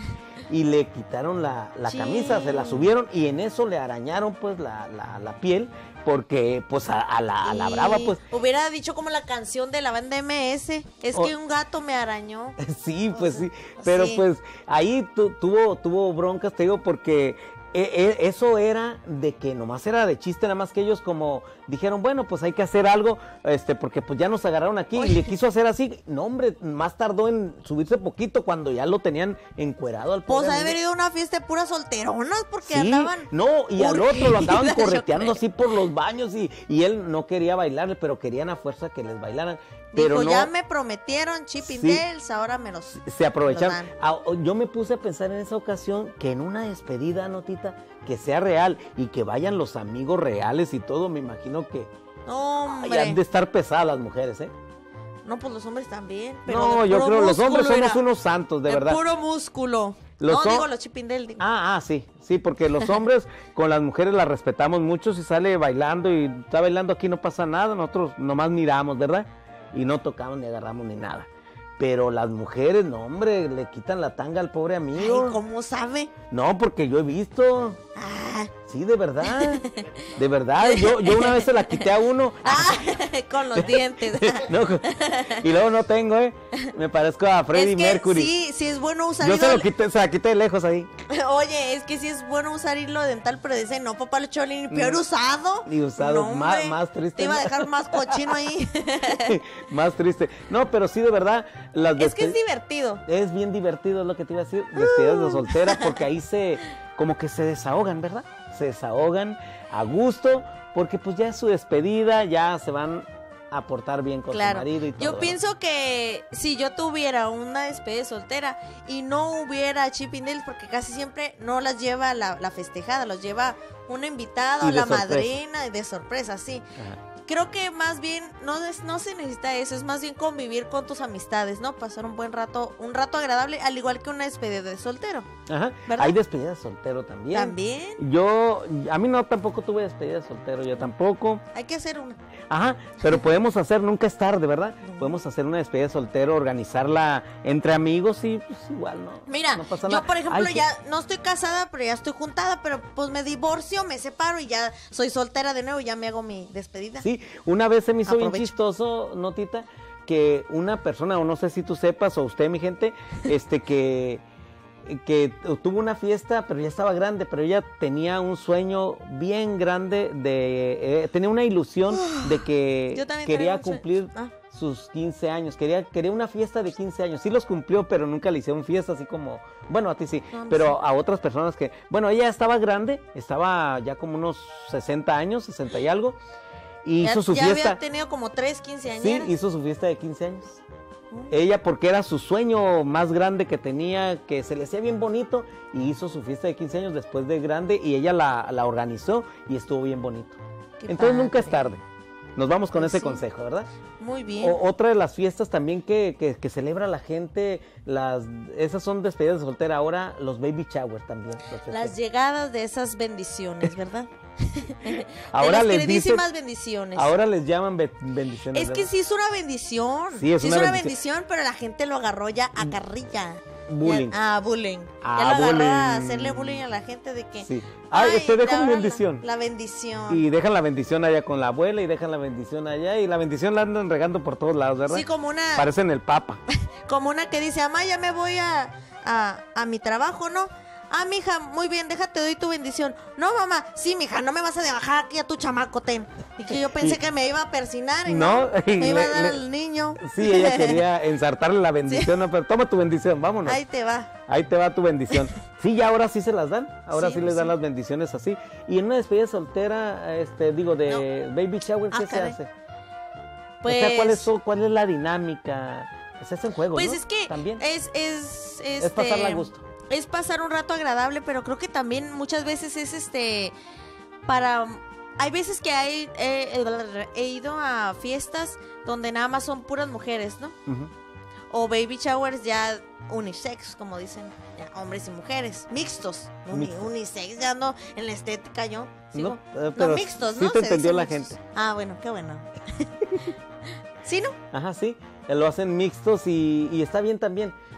y le quitaron la, la Sí. camisa, se la subieron y en eso le arañaron pues la, la, la piel porque pues a, a la, a la Y brava pues Hubiera dicho como la canción de la banda M S, es O- que un gato me arañó. sí, pues O sea, sí, pero sí. pues ahí tu- tuvo, tuvo broncas, te digo, porque e- e- eso era de que nomás era de chiste, nada más que ellos como dijeron, bueno, pues hay que hacer algo, este, porque pues ya nos agarraron aquí y le quiso hacer así, no hombre, más tardó en subirse poquito cuando ya lo tenían encuerado al Pues pobre ha de amigo. haber ido a una fiesta de puras solteronas porque Sí, andaban. no, y al otro lo andaban urgidas, yo correteando creo. así por los baños y, y él no quería bailarle, pero querían a fuerza que les bailaran. Pero Dijo, no, ya me prometieron Chip and Sí. Dales, ahora me los. se aprovecharon. Los dan. Ah, yo me puse a pensar en esa ocasión que en una despedida, Notita, que sea real y que vayan los amigos reales y todo, me imagino que ay, Hombre. han de estar pesadas las mujeres, ¿eh? No, pues los hombres también. Pero No, de yo puro creo los hombres músculo, somos mira. unos santos, de, verdad. puro músculo. Los no, hom- digo los Chip and Dale, digo. Ah, ah, sí, sí, porque los hombres con las mujeres las respetamos mucho, si sale bailando y está bailando aquí no pasa nada, nosotros nomás miramos, ¿verdad? Y no tocamos ni agarramos ni nada. Pero las mujeres, no, hombre, le quitan la tanga al pobre Ay, amigo. ¿cómo sabe? No, porque yo he visto. Ah, Sí, de verdad. De verdad. Yo, yo una vez se la quité a uno. ah, con los dientes. No, y luego no tengo, ¿eh? Me parezco a Freddie es que Mercury. sí, sí es bueno usar Yo se hilo- lo quité, se la quité de lejos ahí. Oye, es que sí es bueno usar hilo dental, pero dice, no, papá, le echó el peor Mm. usado. Y usado, No, más- hombre, más triste, Te iba a ¿no? dejar más cochino ahí. Más triste. No, pero sí, de verdad. Las Es que es desped- divertido. Es bien divertido, es lo que te iba a decir. Despedidas de soltera, porque ahí se. Como que se desahogan, ¿verdad? Se desahogan a gusto, porque pues ya es su despedida, ya se van a portar bien con su Claro. marido y todo. Yo ¿no? pienso que si yo tuviera una despedida soltera y no hubiera Chip and Dale, porque casi siempre no las lleva la, la festejada, los lleva una invitada Y o de la sorpresa. madrina y de sorpresa, sí. Ajá. Creo que más bien no, es- no se necesita eso, es más bien convivir con tus amistades, ¿no? Pasar un buen rato, un rato agradable, al igual que una despedida de soltero. Ajá. ¿Verdad? Hay despedida de soltero también. También Yo, a mí no, tampoco tuve despedida de soltero, yo tampoco. hay que hacer una. Ajá, pero podemos hacer, nunca es tarde, ¿verdad? Podemos hacer una despedida de soltero, organizarla entre amigos y pues igual no. Mira, no pasa yo nada. por ejemplo Ay, ya no estoy casada, pero ya estoy juntada, pero pues me divorcio, me separo y ya soy soltera de nuevo y ya me hago mi despedida. Sí, una vez se me hizo bien Aprovecho. chistoso, Notita, que una persona, o no sé si tú sepas, o usted, mi gente, este, que, que tuvo una fiesta, pero ya estaba grande, pero ella tenía un sueño bien grande de, eh, tenía una ilusión de que Yo también quería tenía un sueño. cumplir Ah. sus quince años, quería, quería una fiesta de quince años, sí los cumplió, pero nunca le hicieron fiesta así como, bueno, a ti sí, No, no pero a otras personas que, bueno, ella estaba grande, estaba ya como unos sesenta años, sesenta y algo, y Ya, hizo su ya fiesta. había tenido como tres quinceañeras. Sí, hizo su fiesta de quince años. Ella, porque era su sueño más grande que tenía, que se le hacía bien bonito, y hizo su fiesta de quince años después de grande, y ella la, la organizó y estuvo bien bonito. Qué Entonces padre. nunca es tarde. Nos vamos con Pues ese sí. consejo, ¿verdad? Muy bien. O- otra de las fiestas también que, que, que celebra la gente, las esas son despedidas de soltera, ahora los baby shower también. los Las festejan. llegadas de esas bendiciones, ¿verdad? Ahora de las les queridísimas dicen- bendiciones. Ahora les llaman be- bendiciones. es que ¿verdad? sí es una bendición. Sí, es una una bendición. bendición, pero la gente lo agarró ya a carrilla. Bullying. Ya- ah, bullying. Ah, ya lo agarró a bullying. hacerle bullying a la gente de que. Sí. Ay, te dejo ahora mi la- bendición. La, bendición. Y dejan la bendición allá con la abuela y dejan la bendición allá y la bendición la andan regando por todos lados, ¿verdad? Sí, como una, Parecen el Papa. como una que dice, mamá, ya me voy a, a, a mi trabajo, ¿no? Ah, mija, muy bien, déjate, doy tu bendición. No, mamá, sí, mija, no me vas a dejar aquí a tu chamaco, ten. Y que yo pensé Y- que me iba a persinar y No, no, y me iba a le- dar le- al niño. Sí, ella quería ensartarle la bendición, no, pero toma tu bendición, vámonos. Ahí te va. Ahí te va tu bendición. Sí, ya ahora sí se las dan. Ahora Sí, sí, les dan sí. las bendiciones así. Y en una despedida soltera, este, digo, de baby shower, ¿qué Ah, se caray. hace? Pues, O sea, ¿cuál es, su- cuál es la dinámica? Se hacen juegos, pues ¿no? es que También. es, es, Es este, pasarla a gusto. Es pasar un rato agradable, pero creo que también muchas veces es este para hay veces que hay eh, he ido a fiestas donde nada más son puras mujeres, ¿no? Ujú. O baby showers ya unisex, como dicen, ya, hombres y mujeres, mixtos, uni- Mixtos. unisex, ya no en la estética yo. sigo. No, eh, No, pero mixtos, sí ¿no? te Se entendió dice la mixtos. gente. Ah, bueno, qué bueno. ¿Sí, no? Ajá, sí. eh, Lo hacen mixtos y, y está bien también.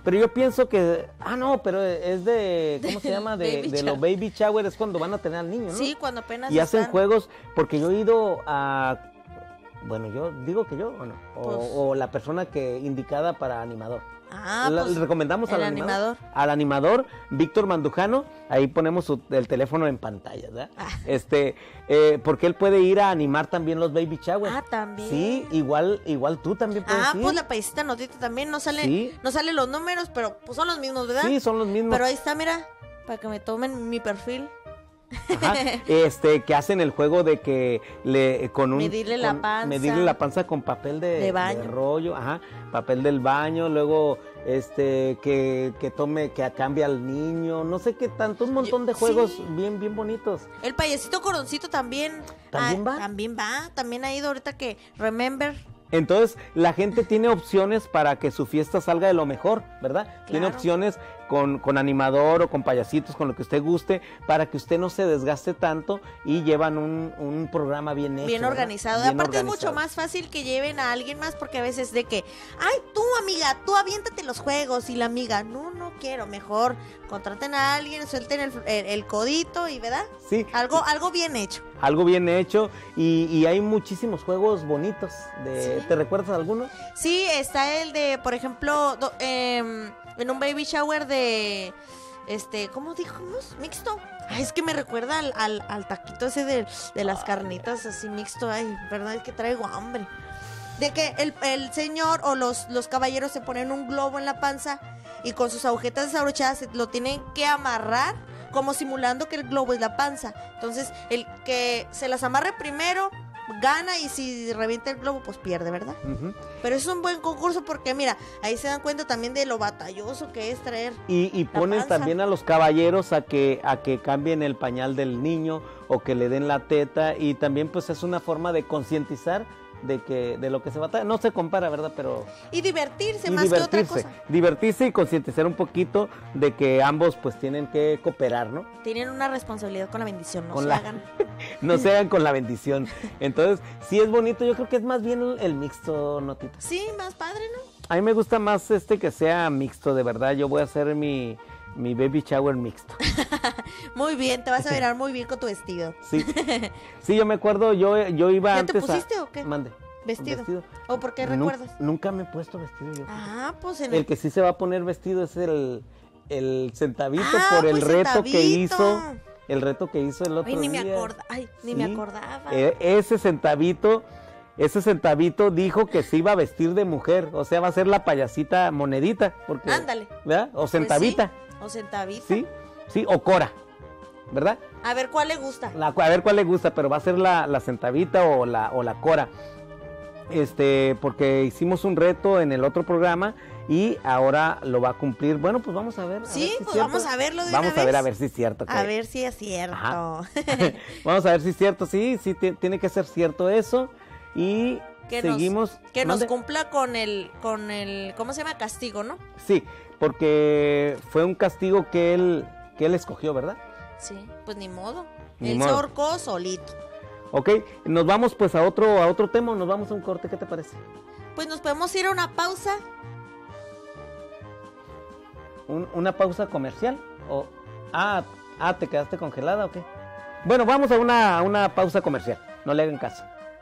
pero yo pienso que, ah, no, pero es de, ¿cómo se llama? De, Baby de los baby shower, es cuando van a tener al niño, ¿no? Sí, cuando apenas Y hacen están. juegos, porque yo he ido a, bueno, yo digo que yo, ¿o no? O, Pues- o la persona que indicada para animador. Ah, La- pues, le recomendamos al el animador, animador. al animador Víctor Mandujano, ahí ponemos su- el teléfono en pantalla, ¿verdad? Ah. Este, eh, porque él puede ir a animar también los baby shower. Ah, también. Sí, igual, igual tú también puedes Ah, ir. pues la payasita notita también, no sale, Sí. no salen los números, pero pues son los mismos, ¿verdad? Sí, son los mismos. Pero ahí está, mira, para que me tomen mi perfil. Ajá, este, que hacen el juego de que le con un Medirle la con- panza. medirle la panza con papel de, De baño. rollo, ajá, papel del baño, luego este que, que tome, que cambie al niño, no sé qué tanto, un montón de Sí. juegos bien, bien bonitos. El payasito coroncito también. ¿También ah, va? También va, también ha ido ahorita que Remember. Entonces, la gente tiene opciones para que su fiesta salga de lo mejor, ¿verdad? Tiene Claro. opciones con, con animador o con payasitos, con lo que usted guste, para que usted no se desgaste tanto y llevan un, un programa bien hecho. Bien ¿verdad? organizado. Bien Aparte organizado. es mucho más fácil que lleven a alguien más porque a veces de que, ay, tú amiga, tú aviéntate los juegos y la amiga, no, no quiero, mejor contraten a alguien, suelten el, el- el codito y, ¿verdad? Sí. Algo, algo bien hecho. Algo bien hecho y, y hay muchísimos juegos bonitos. De, Sí. ¿Te recuerdas alguno? Sí, está el de, por ejemplo, do- em, en un baby shower de, este, ¿cómo dijimos? Mixto. Ay, es que me recuerda al, al, al taquito ese de, de las carnitas así mixto. Ay, verdad es que traigo hambre. De que el, el señor o los, los caballeros se ponen un globo en la panza y con sus agujetas desabrochadas se- lo tienen que amarrar como simulando que el globo es la panza. Entonces, el que se las amarre primero gana y si revienta el globo, pues pierde, ¿verdad? Ujú. Pero es un buen concurso porque, mira, ahí se dan cuenta también de lo batalloso que es traer. Y, y La ponen panza. también a los caballeros a que, a que cambien el pañal del niño o que le den la teta y también pues es una forma de concientizar de que de lo que se batalla. No se compara, ¿verdad? Pero Y divertirse y más que otra divertirse, cosa. divertirse y concientizar un poquito de que ambos pues tienen que cooperar, ¿no? Tienen una responsabilidad con la bendición, no Con se la- hagan. No se hagan con la bendición. Entonces, sí es bonito, yo creo que es más bien el, el mixto, Notita. Sí, más padre, ¿no? A mí me gusta más este que sea mixto, de verdad. Yo voy a hacer mi, mi baby shower mixto. Muy bien, te vas a mirar muy bien con tu vestido. Sí, sí, yo me acuerdo, yo, yo iba ¿Ya antes te a- pusiste o qué? Mande. ¿Vestido? Vestido. ¿O por qué Nu- recuerdas? Nunca me he puesto vestido yo. Ah, pues en El que sí se va a poner vestido es el, el centavito Ah, por el pues, reto que centavito. hizo. El reto que hizo el otro Ay, ni me día. acorda, ay, ni me Sí. acordaba. Eh, ese centavito, ese centavito dijo que se iba a vestir de mujer. O sea, va a ser la payasita monedita. Porque, Ándale. ¿verdad? O Pues centavita. sí, o centavita. ¿Sí? Sí, o Cora. ¿Verdad? A ver cuál le gusta. La- a ver cuál le gusta, pero va a ser la, la centavita o la, o la Cora. Este, porque hicimos un reto en el otro programa y ahora lo va a cumplir. Bueno, pues vamos a ver. a Sí, ver si es pues cierto. vamos a verlo de Vamos una a ver, vez. a ver si es cierto. A que- ver si es cierto. Ajá. Vamos a ver si es cierto. Sí, sí, ti- tiene que ser cierto eso. Y Que nos- seguimos. Que nos ¿Mande? cumpla con el, con el, ¿cómo se llama? Castigo, ¿no? Sí, porque fue un castigo que él, que él escogió, ¿verdad? Sí, pues ni modo. Ni Él modo. se ahorcó solito. Ok, nos vamos pues a otro, a otro tema, nos vamos a un corte, ¿qué te parece? Pues nos podemos ir a una pausa. ¿Un- ¿Una pausa comercial? O, ah, ah, ¿te quedaste congelada o qué? Bueno, vamos a una, a una pausa comercial, no le hagan caso.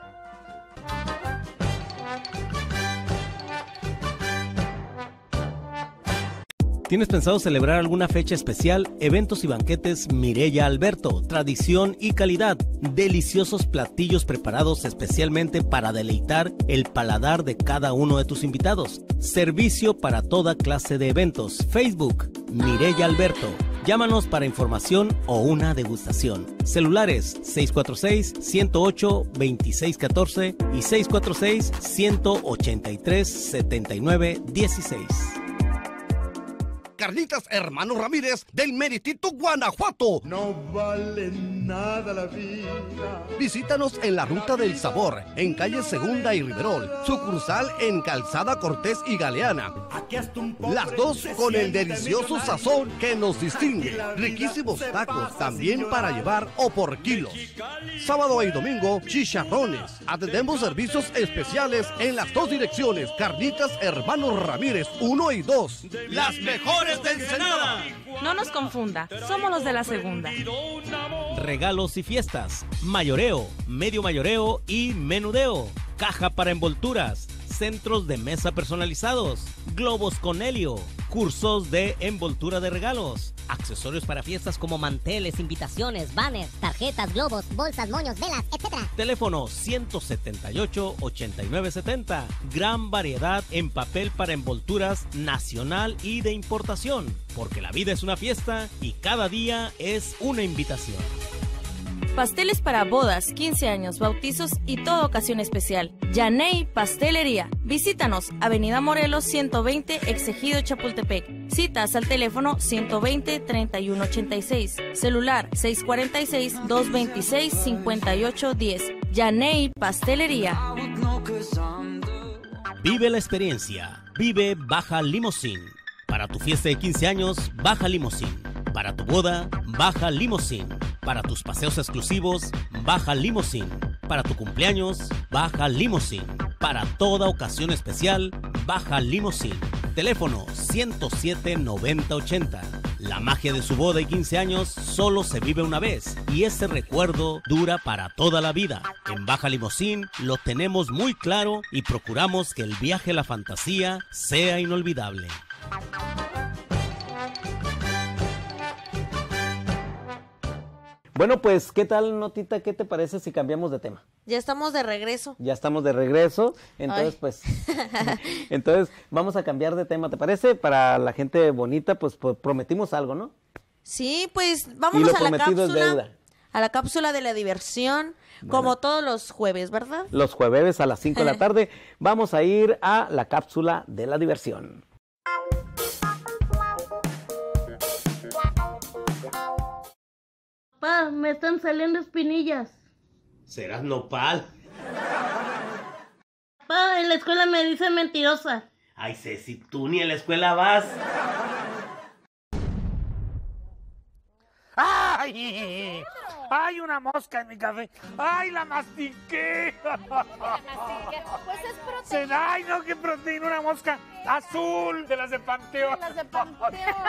¿Tienes pensado celebrar alguna fecha especial? Eventos y banquetes Mireya Alberto, tradición y calidad, deliciosos platillos preparados especialmente para deleitar el paladar de cada uno de tus invitados. Servicio para toda clase de eventos. Facebook, Mireya Alberto. Llámanos para información o una degustación. Celulares seis cuatro seis, uno cero ocho, dos seis uno cuatro y seis cuatro seis, uno ocho tres, siete nueve uno seis. Carnitas Hermano Ramírez del Meritito, Guanajuato. No vale nada la vida. Visítanos en la Ruta del Sabor, en calle Segunda y Riverol, sucursal en Calzada Cortés y Galeana. Las dos con el delicioso sazón que nos distingue. Riquísimos tacos también para llevar o por kilos. Sábado y domingo, chicharrones. Atendemos servicios especiales en las dos direcciones. Carnitas Hermanos Ramírez uno y dos. Las mejores de Ensenada. No nos confunda, somos los de la segunda. Regalos y fiestas, mayoreo, medio mayoreo y menudeo, caja para envolturas, centros de mesa personalizados, globos con helio, cursos de envoltura de regalos, accesorios para fiestas como manteles, Invitaciones, banners, tarjetas, globos, bolsas, moños, velas, etcétera. teléfono ciento setenta y ocho, ochenta y nueve setenta, gran variedad en papel para envolturas nacional y de importación, porque la vida es una fiesta y cada día es una invitación. Pasteles para bodas, quince años, bautizos y toda ocasión especial. Yaney Pastelería. Visítanos, Avenida Morelos ciento veinte, Exegido Chapultepec. Citas al teléfono ciento veinte, treinta y uno ochenta y seis. Celular seis cuarenta y seis, doscientos veintiséis, cincuenta y ocho diez. Yaney Pastelería. Vive la experiencia. Vive Baja Limousin. Para tu fiesta de quince años, Baja Limousin. Para tu boda, Baja Limousin. Para tus paseos exclusivos, Baja Limousin. Para tu cumpleaños, Baja Limousin. Para toda ocasión especial, Baja Limousin. Teléfono ciento siete, noventa ochenta. La magia de su boda y quince años solo se vive una vez y ese recuerdo dura para toda la vida. En Baja Limousin lo tenemos muy claro y procuramos que el viaje a la fantasía sea inolvidable. Bueno, pues, ¿qué tal, Notita? ¿Qué te parece si cambiamos de tema? Ya estamos de regreso. Ya estamos de regreso, entonces, Ay. pues, entonces vamos a cambiar de tema, ¿te parece? Para la gente bonita, pues, pues prometimos algo, ¿no? Sí, pues Y vámonos lo a la prometido es cápsula. deuda. A la cápsula de la diversión, como todos los jueves, ¿verdad? Los jueves a las cinco de la tarde vamos a ir a la cápsula de la diversión. Papá, me están saliendo espinillas. ¿Serás nopal? Papá, en la escuela me dicen mentirosa. Ay, Ceci, tú ni a la escuela vas. ¡Ay! ¡Hay una mosca en mi café! ¡Ay, la mastiqué! Pues es proteína. ¡Ay, no, qué proteína! Una mosca azul de las de Panteón. De las de Panteón.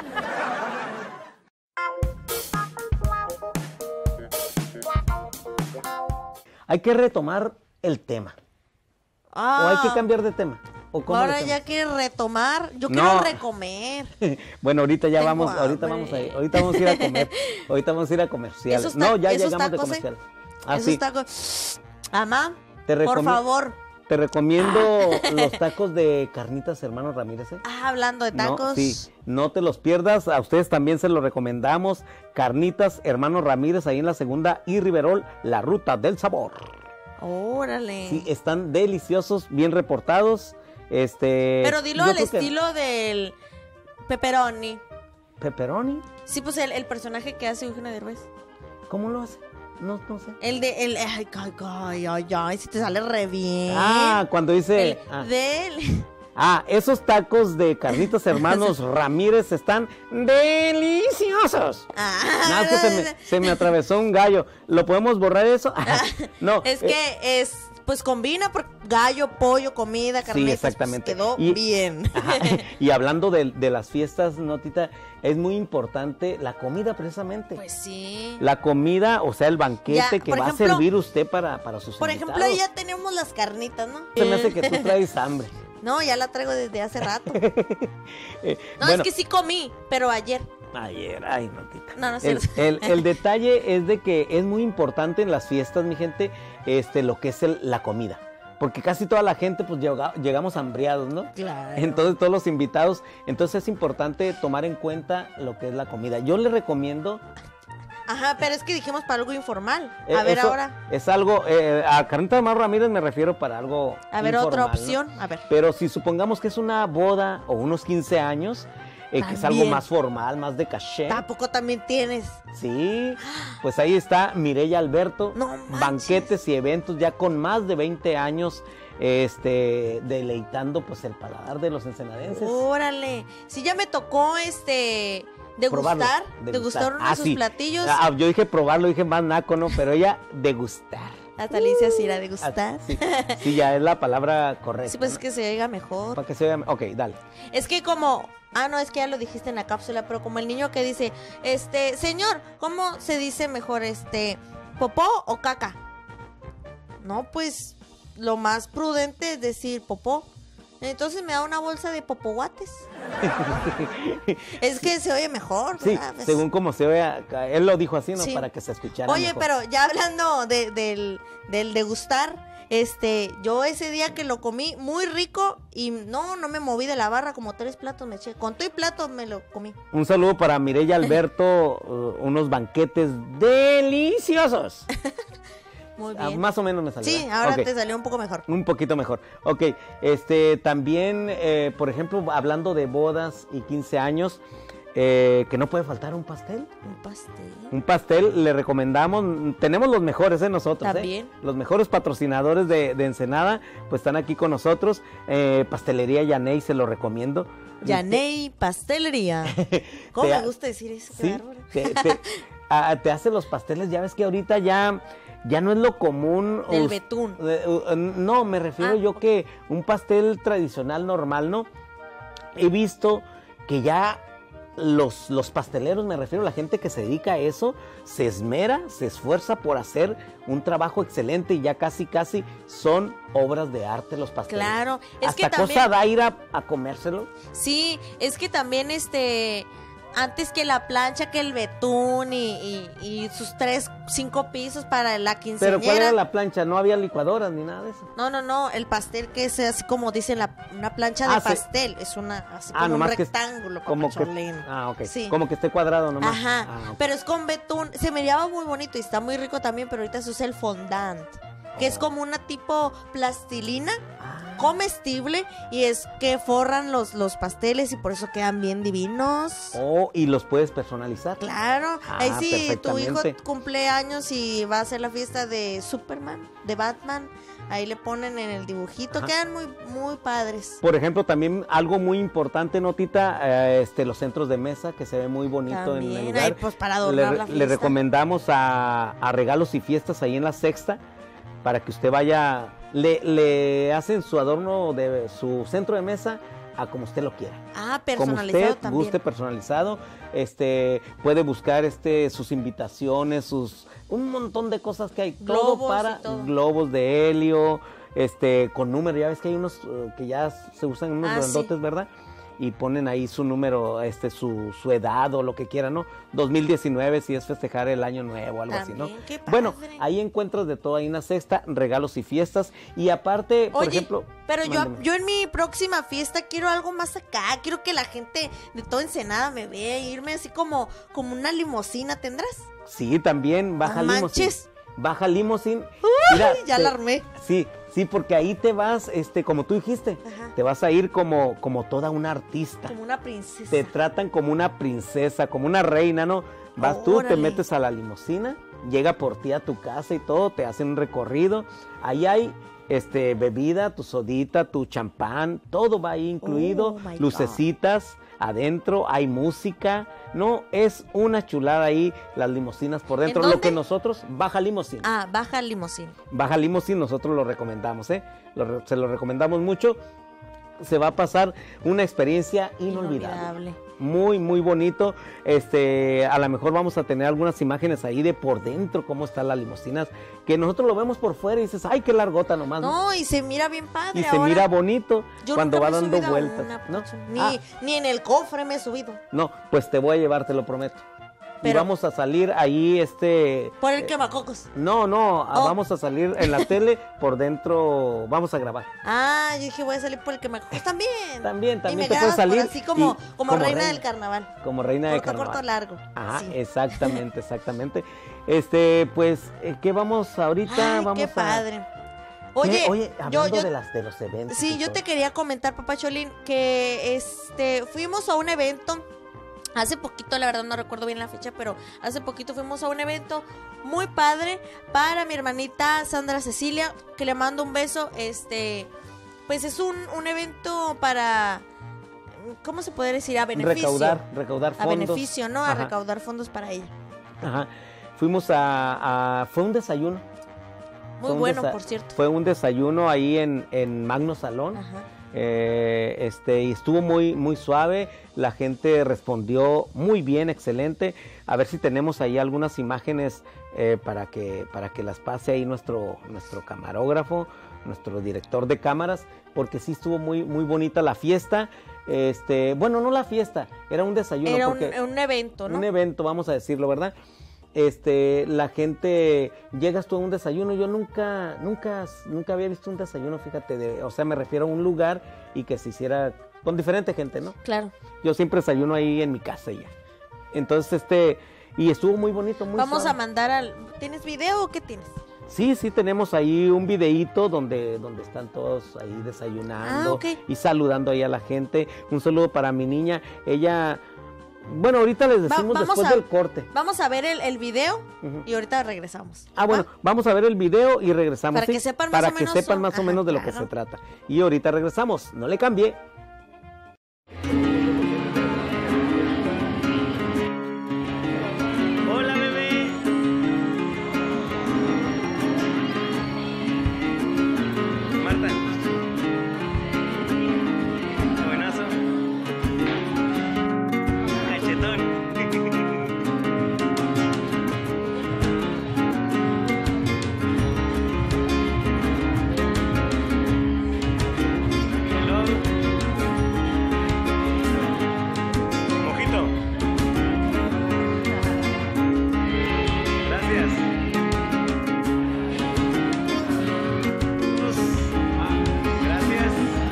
Hay que retomar el tema. Ah, ¿O hay que cambiar de tema? ¿O cómo ahora le ya que retomar, yo No. quiero recomer. Bueno, ahorita ya Tengo vamos, ahorita hambre. vamos a ir, ahorita vamos a ir a comer. Ahorita vamos a ir a comerciales. Esos No, ta- ya esos llegamos de tacos, ¿eh? comercial. Ah, Esos sí. tacos. Mamá, Te por recomi- favor. Te recomiendo los tacos de Carnitas Hermanos Ramírez, ¿eh? Ah, hablando de No, tacos. sí, no te los pierdas, a ustedes también se los recomendamos. Carnitas Hermanos Ramírez, ahí en la Segunda y Riverol, la Ruta del Sabor. Órale. Sí, están deliciosos, bien reportados. Este, Pero dilo yo al creo que- estilo del pepperoni. ¿Pepperoni? Sí, pues el, el personaje que hace Eugenio Derbez. ¿Cómo lo hace? No, no sé. El de, el, ay, ay, ay, ay, ay, si te sale re bien. Ah, cuando dice... El ah. del... Ah, esos tacos de Carnitas Hermanos Ramírez están deliciosos. Ah, Nada, es que se me, se me atravesó un gallo. ¿Lo podemos borrar eso? No. es eh, que es, pues combina por gallo, pollo, comida, carne. Sí, exactamente. Quedó Y- bien. Ajá, y hablando de, de las fiestas, Notita, es muy importante la comida precisamente. Pues sí. La comida, o sea, el banquete Ya, que por va ejemplo- a servir usted para, para sus Por invitados. ejemplo, ya tenemos las carnitas, ¿no? Se me hace que tú traes hambre. No, ya la traigo desde hace rato. Eh, No, bueno, es que sí comí, pero ayer. Ayer, ay, Notita. No, no es El, cierto. el- el detalle es de que es muy importante en las fiestas, mi gente, este, lo que es el- la comida. Porque casi toda la gente, pues, llega- llegamos hambriados, ¿no? Claro. Entonces, todos los invitados. Entonces, es importante tomar en cuenta lo que es la comida. Yo le recomiendo... Ajá, pero es que dijimos para algo informal. eh, A ver eso ahora. Es algo... eh, a Carnita de Mar Ramírez me refiero para algo A ver, informal, otra ¿no? opción. A ver. Pero si supongamos que es una boda o unos quince años, eh, que es algo También. más formal, más de caché. Tampoco también tienes. Sí, pues ahí está Mireya Alberto, No manches. banquetes y eventos ya con más de veinte años, este, deleitando pues el paladar de los ensenadenses. Órale. Sí, ya me tocó este Probarlo, degustar, degustar uno Ah, de sus sí. platillos. Ah, yo dije probarlo, dije más naco, ¿no? Pero ella degustar. Hasta le hice así, la degustar. Ah, Sí, sí, ya es la palabra correcta. Sí, pues es ¿no? que se oiga mejor. Para que se vea. Ok, dale. Es que como, ah, no, es que ya lo dijiste en la cápsula, pero como el niño que dice, este, señor, ¿cómo se dice mejor, este, popó o caca? No, pues, lo más prudente es decir popó. Entonces me da una bolsa de popoguates. Es que se oye mejor, Sí, ¿verdad? según como se vea, él lo dijo así, ¿no? Sí. Para que se escuchara Oye, mejor. pero ya hablando de- del, del degustar, este, yo ese día que lo comí, muy rico, y no, no me moví de la barra, como tres platos me eché. Con todo y plato me lo comí. Un saludo para Mireya Alberto, uh, unos banquetes deliciosos. Muy Ah, bien. más o menos me salió. Sí, ¿eh? ahora Ok. te salió un poco mejor. Un poquito mejor. Ok, este, también, eh, por ejemplo, hablando de bodas y quince años, eh, que no puede faltar un pastel. Un pastel. Un pastel, le recomendamos, tenemos los mejores de nosotros, También. ¿eh? Los mejores patrocinadores de, de Ensenada, pues están aquí con nosotros. Eh, Pastelería Yaney, se lo recomiendo. Yaney Pastelería. ¿Cómo Te- me gusta decir eso? Qué Sí, bárbaro. te, te- ah, te hace los pasteles, ya ves que ahorita ya, ya no es lo común. Del us- betún. eh, uh, no, me refiero Ah, yo que un pastel tradicional normal, ¿no? He visto que ya los, los pasteleros, me refiero a la gente que se dedica a eso, se esmera, se esfuerza por hacer un trabajo excelente y ya casi, casi son obras de arte los pasteles. Claro, es Hasta que también... cosa da ir a, a comérselo. Sí, es que también este... Antes que la plancha, que el betún y, y- y sus tres, cinco pisos para la quinceañera. Pero ¿cuál era la plancha? No había licuadoras ni nada de eso. No, no, no, el pastel que es así como dicen, la, una plancha de Ah, sí. pastel. Es una, así Ah, como un nomás que es- rectángulo, Como que, papacholín. ah, ok. Sí. Como que esté cuadrado nomás. Ajá, Ah, ok. pero es con betún. Se me miraba muy bonito y está muy rico también, pero ahorita se usa el fondant, que es como una tipo plastilina comestible y es que forran los, los pasteles y por eso quedan bien divinos. Oh, y los puedes personalizar. Claro, Ah, ahí sí tu hijo perfectamente. cumple años y va a hacer la fiesta de Superman, de Batman, ahí le ponen en el dibujito, Ajá. quedan muy, muy padres. Por ejemplo, también algo muy importante, Notita, eh, este, los centros de mesa, que se ve muy bonito en el También, lugar. ahí, pues, para adornar le, la le fiesta. recomendamos a, a Regalos y Fiestas ahí en la Sexta, para que usted vaya, le, le hacen su adorno de su centro de mesa a como usted lo quiera. Ah, Como personalizado usted también. guste personalizado, este puede buscar este sus invitaciones, sus un montón de cosas que hay, todo Globos para y todo. globos de helio, este con número, ya ves que hay unos eh, que ya se usan unos Ah, sí. grandotes, ¿verdad? Y ponen ahí su número, este su, su edad o lo que quieran, ¿no? dos mil diecinueve si es festejar el año nuevo, algo así, ¿no? También, qué Bueno, padre. ahí encuentras de todo, ahí en la Sexta, regalos y fiestas y aparte, por Oye, ejemplo, pero yo, mándeme. yo en mi próxima fiesta quiero algo más acá, quiero que la gente de toda Ensenada me vea, irme así como, como una limusina, ¿tendrás? Sí, también baja No limosín. manches. Baja limosín. Uy, ya la armé. Sí, sí, porque ahí te vas, este, como tú dijiste, Ajá. te vas a ir como, como toda una artista. Como una princesa. Te tratan como una princesa, como una reina, ¿no? Vas tú, te Órale. metes a la limusina, llega por ti a tu casa y todo, te hacen un recorrido. Ahí hay este bebida, tu sodita, tu champán, todo va ahí incluido, Oh, my God. lucecitas adentro, hay música. No, es una chulada ahí las limusinas por dentro. ¿En Lo dónde? que nosotros, Baja Limosín. Ah, baja limusina. Baja Limosín, nosotros lo recomendamos, ¿eh? Lo re- se lo recomendamos mucho. Se va a pasar una experiencia inolvidable. Inolvidable. Muy, muy bonito. Este, a lo mejor vamos a tener algunas imágenes ahí de por dentro, cómo están las limusinas, que nosotros lo vemos por fuera y dices, ay, qué largota nomás. ¿no? No, y se mira bien padre Y se ahora. mira bonito Yo cuando nunca va me he dando subido a vueltas. una, ¿no? Ni, Ah, ni en el cofre me he subido. no, pues te voy a llevar, te lo prometo. Y Pero- vamos a salir ahí, este... Por el quemacocos. No, no, ah, Oh. vamos a salir en la tele, por dentro vamos a grabar. Ah, yo dije, voy a salir por el quemacocos también. También, Y también me te puedes grabas por salir. así como, y- como, reina, del carnaval. Como reina de Corto, carnaval. corto, largo. Ajá, Sí. exactamente, exactamente. Este, pues, eh, ¿qué vamos ahorita? Ay, vamos qué a- padre. Oye, Oye, yo, hablando yo, de, las, de los eventos. sí, y yo todo. te quería comentar, papá Cholín, que este fuimos a un evento hace poquito, la verdad no recuerdo bien la fecha, pero hace poquito fuimos a un evento muy padre para mi hermanita Sandra Cecilia, que le mando un beso. Este, pues es un, un evento para, ¿cómo se puede decir? A beneficio. Recaudar, recaudar fondos. A beneficio, ¿no? A Ajá. recaudar fondos para ella. Ajá. Fuimos a, a... Fue un desayuno. Muy Fue un bueno, desa- por cierto. Fue un desayuno ahí en, en Magno Salón. Ajá. Eh, este, y estuvo muy, muy suave. La gente respondió muy bien, excelente. A ver si tenemos ahí algunas imágenes eh, para que, para que las pase ahí nuestro, nuestro camarógrafo, nuestro director de cámaras, porque sí estuvo muy, muy bonita la fiesta. Este, bueno, no la fiesta, era un desayuno. Era un, porque un evento, ¿no? un evento, vamos a decirlo, ¿verdad? Este, la gente, llegas tú a un desayuno, yo nunca, nunca, nunca había visto un desayuno, fíjate, de, o sea, me refiero a un lugar y que se hiciera con diferente gente, ¿no? Claro. Yo siempre desayuno ahí en mi casa y ya. Entonces, este, y estuvo muy bonito, muy Vamos suave. a mandar al... ¿Tienes video o qué tienes? Sí, sí, tenemos ahí un videíto donde, donde están todos ahí desayunando Ah, ok. y saludando ahí a la gente. Un saludo para mi niña, ella... Bueno, ahorita les Va- decimos vamos después a- del corte. Vamos a ver el, el video Ujú. y ahorita regresamos. Ah, bueno, vamos a ver el video y regresamos. Para ¿sí? que sepan más Para o que menos sepan son- más o ajá, menos de lo que claro. se trata. Y ahorita regresamos. No le cambie. Hola, bebé. Marta. Buenazo. Cachetón. Hello. Mojito. Gracias. Ah, gracias.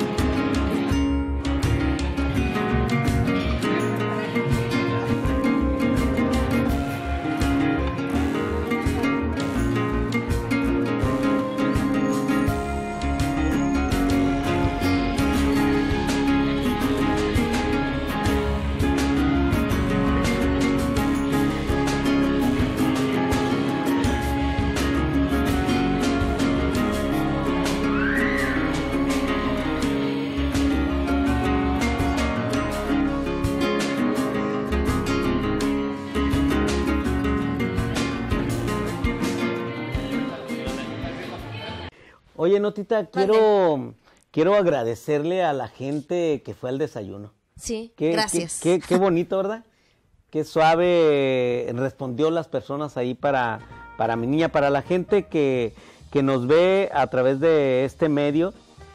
Oye, Notita, quiero, quiero agradecerle a la gente que fue al desayuno. Sí, Qué, gracias. Qué, qué- qué bonito, ¿verdad? Qué suave respondió las personas ahí para, para mi niña, para la gente que, que nos ve a través de este medio.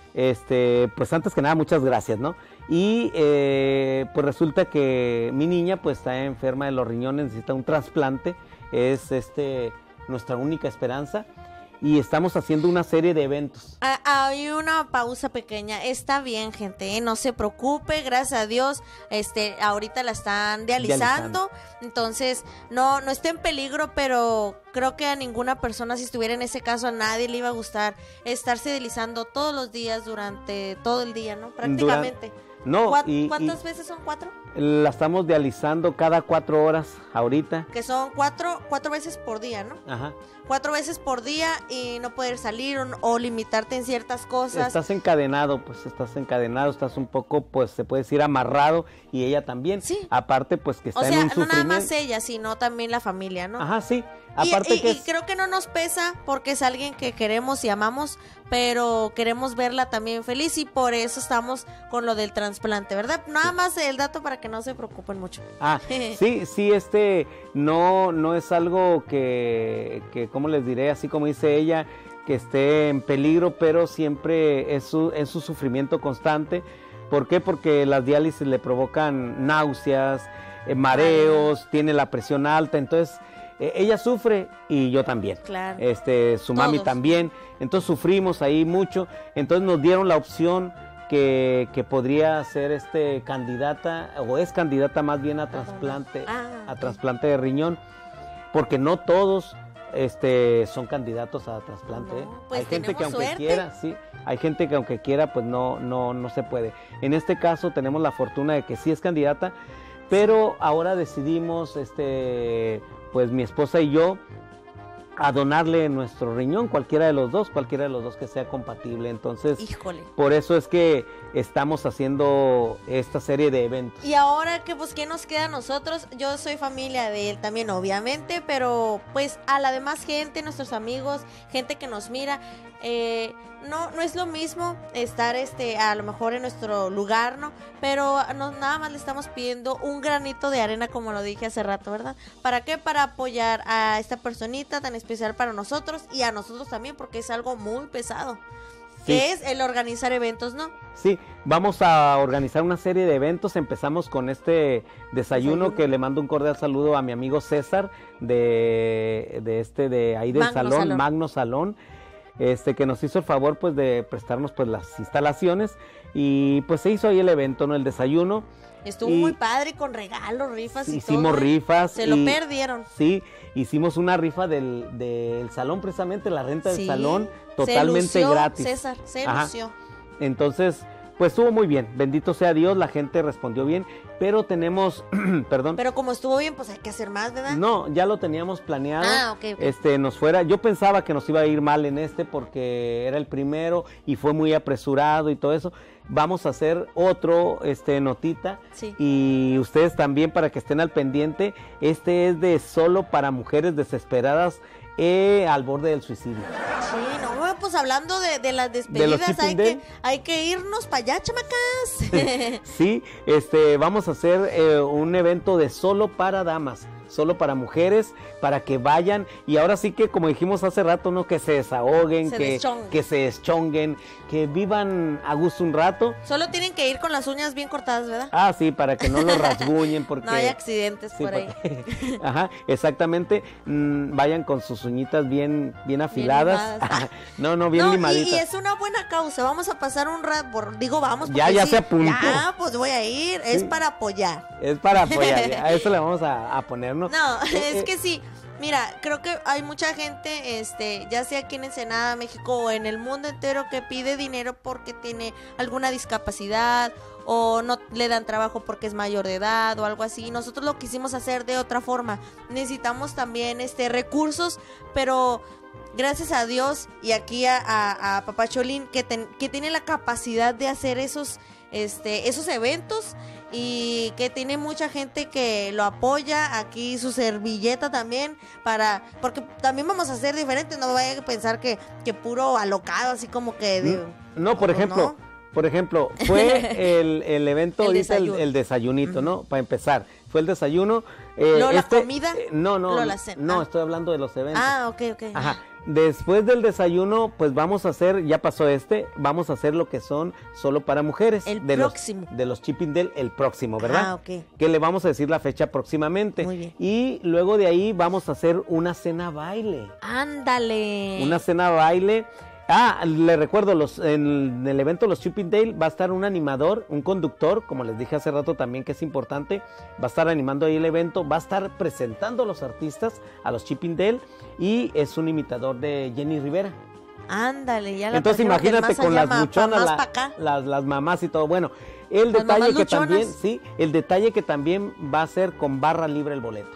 Este, pues antes que nada, muchas gracias, ¿no? Y eh, pues resulta que mi niña pues está enferma de los riñones, necesita un trasplante, es este nuestra única esperanza. Y estamos haciendo una serie de eventos. Ah, hay una pausa pequeña. Está bien, gente, ¿eh? No se preocupe, gracias a Dios. Este, ahorita la están dializando, Dializando. entonces no, no está en peligro, pero creo que a ninguna persona, si estuviera en ese caso, a nadie le iba a gustar estarse dializando todos los días durante todo el día, ¿no? Prácticamente. No, ¿Cuá- y- ¿Cuántas y- veces son cuatro? La estamos dializando cada cuatro horas ahorita. Que son cuatro, cuatro veces por día, ¿no? Ajá. Cuatro veces por día y no poder salir o, o limitarte en ciertas cosas. Estás encadenado, pues estás encadenado, estás un poco, pues se puede decir amarrado y ella también. Sí. Aparte, pues que está O en sea, un no sufrimiento. nada más ella, sino también la familia, ¿no? Ajá, sí. Y, Aparte y- que y es- creo que no nos pesa porque es alguien que queremos y amamos, pero queremos verla también feliz y por eso estamos con lo del trasplante, ¿verdad? Nada más el dato para que no se preocupen mucho. Ah, sí, sí, este no, no es algo que, que, ¿cómo les diré? Así como dice ella, que esté en peligro, pero siempre es su, es su sufrimiento constante. ¿Por qué? Porque las diálisis le provocan náuseas, eh, mareos, tiene la presión alta, entonces eh, ella sufre y yo también. Claro. Este, su mami Todos. también, entonces sufrimos ahí mucho, entonces nos dieron la opción que, que podría ser este candidata, o es candidata más bien a trasplante, Ah, a ok. trasplante de riñón, porque no todos este, son candidatos a trasplante. ¿eh? No, pues hay gente que tenemos aunque suerte. quiera, sí, hay gente que aunque quiera, pues no, no, no se puede. En este caso tenemos la fortuna de que sí es candidata, pero ahora decidimos, este, pues mi esposa y yo, a donarle nuestro riñón, cualquiera de los dos, cualquiera de los dos que sea compatible. Entonces, Híjole. por eso es que estamos haciendo esta serie de eventos. Y ahora que pues qué nos queda a nosotros, yo soy familia de él también obviamente, pero pues a la demás gente, nuestros amigos, gente que nos mira, eh, no, no es lo mismo estar este a lo mejor en nuestro lugar, ¿no? Pero no, nada más le estamos pidiendo un granito de arena, como lo dije hace rato, ¿verdad? ¿Para qué? Para apoyar a esta personita tan especial para nosotros y a nosotros también, porque es algo muy pesado. Sí. Que es el organizar eventos, ¿no? Sí, vamos a organizar una serie de eventos. Empezamos con este desayuno, Desayuno. que le mando un cordial saludo a mi amigo César de, de este de ahí del Magno salón, Salón. Magno Salón, este que nos hizo el favor pues de prestarnos pues las instalaciones y pues se hizo ahí el evento, ¿no? El desayuno. Estuvo Y muy padre con regalos, rifas y hicimos todo. ¿eh? rifas. Se lo y- perdieron. Sí, hicimos una rifa del, del salón, precisamente la renta del Sí, salón, se totalmente lució, gratis. César, se Ajá. lució. Entonces, pues estuvo muy bien, bendito sea Dios, la gente respondió bien, pero tenemos, perdón, Pero como estuvo bien, pues hay que hacer más, ¿verdad? no, ya lo teníamos planeado, Ah, ok, ok. este, nos fuera, yo pensaba que nos iba a ir mal en este porque era el primero y fue muy apresurado y todo eso. Vamos a hacer otro, este, notita, Sí. y ustedes también para que estén al pendiente. Este es de solo para mujeres desesperadas eh, al borde del suicidio. Sí, no, pues hablando de, de las De los despedidas, hay Chipping que, Dale. hay que irnos para allá, chamacas. Sí, este, vamos a hacer eh, un evento de solo para damas, solo para mujeres, para que vayan y ahora sí que como dijimos hace rato, ¿no? Que se desahoguen, Se que, deschonguen. que se deschonguen, que vivan a gusto un rato. Solo tienen que ir con las uñas bien cortadas, ¿verdad? Ah, sí, para que no lo rasguñen porque... No hay accidentes Sí, por ahí. porque- Ajá, exactamente. Mm, vayan con sus uñitas bien, bien afiladas. limadas. no, no, bien No, y, limaditas. y es una buena causa. Vamos a pasar un rato, digo, vamos. Ya, porque ya sí, se apuntó. Ya, pues voy a ir. Es Sí. para apoyar. Es para apoyar, a eso le vamos a, a poner, ¿no? No, Eh, es eh, que sí. Mira, creo que hay mucha gente, este, ya sea aquí en Ensenada, México o en el mundo entero, que pide dinero porque tiene alguna discapacidad o no le dan trabajo porque es mayor de edad o algo así. Nosotros lo quisimos hacer de otra forma. Necesitamos también este recursos, pero gracias a Dios y aquí a, a, a Papá Cholín que, ten- que tiene la capacidad de hacer esos, este, esos eventos y que tiene mucha gente que lo apoya, aquí su servilleta también, para porque también vamos a hacer diferente, no vayan a pensar que, que puro alocado, así como que... de- No, por no, ejemplo, no. por ejemplo, fue el, el evento El ahorita, el, desayuno. el desayunito, ¿no? Para empezar, fue el desayuno. eh, ¿Luego la este- comida? eh, no, no, ¿Luego la cena? no, Ah. estoy hablando de los eventos. Ah, ok, ok. Ajá. Después del desayuno, pues vamos a hacer, ya pasó este, vamos a hacer lo que son solo para mujeres. El de próximo. Los, de los Chipping Dale, el próximo, ¿verdad? Ah, ok. Que le vamos a decir la fecha próximamente. Muy bien. Y luego de ahí vamos a hacer una cena baile. Ándale. Una cena baile. Ah, le recuerdo, los, en el evento Los Chipping Dale va a estar un animador, un conductor, como les dije hace rato también que es importante, va a estar animando ahí el evento, va a estar presentando a los artistas, a los Chipping Dale, y es un imitador de Jenny Rivera. Ándale, ya la Entonces trajeron del imagínate más con allá, las ma- pa- buchonas, más la- pa' acá. las, las mamás y todo. Bueno, el Las detalle mamás que también, luchonas. sí, el detalle que también va a ser con barra libre el boleto.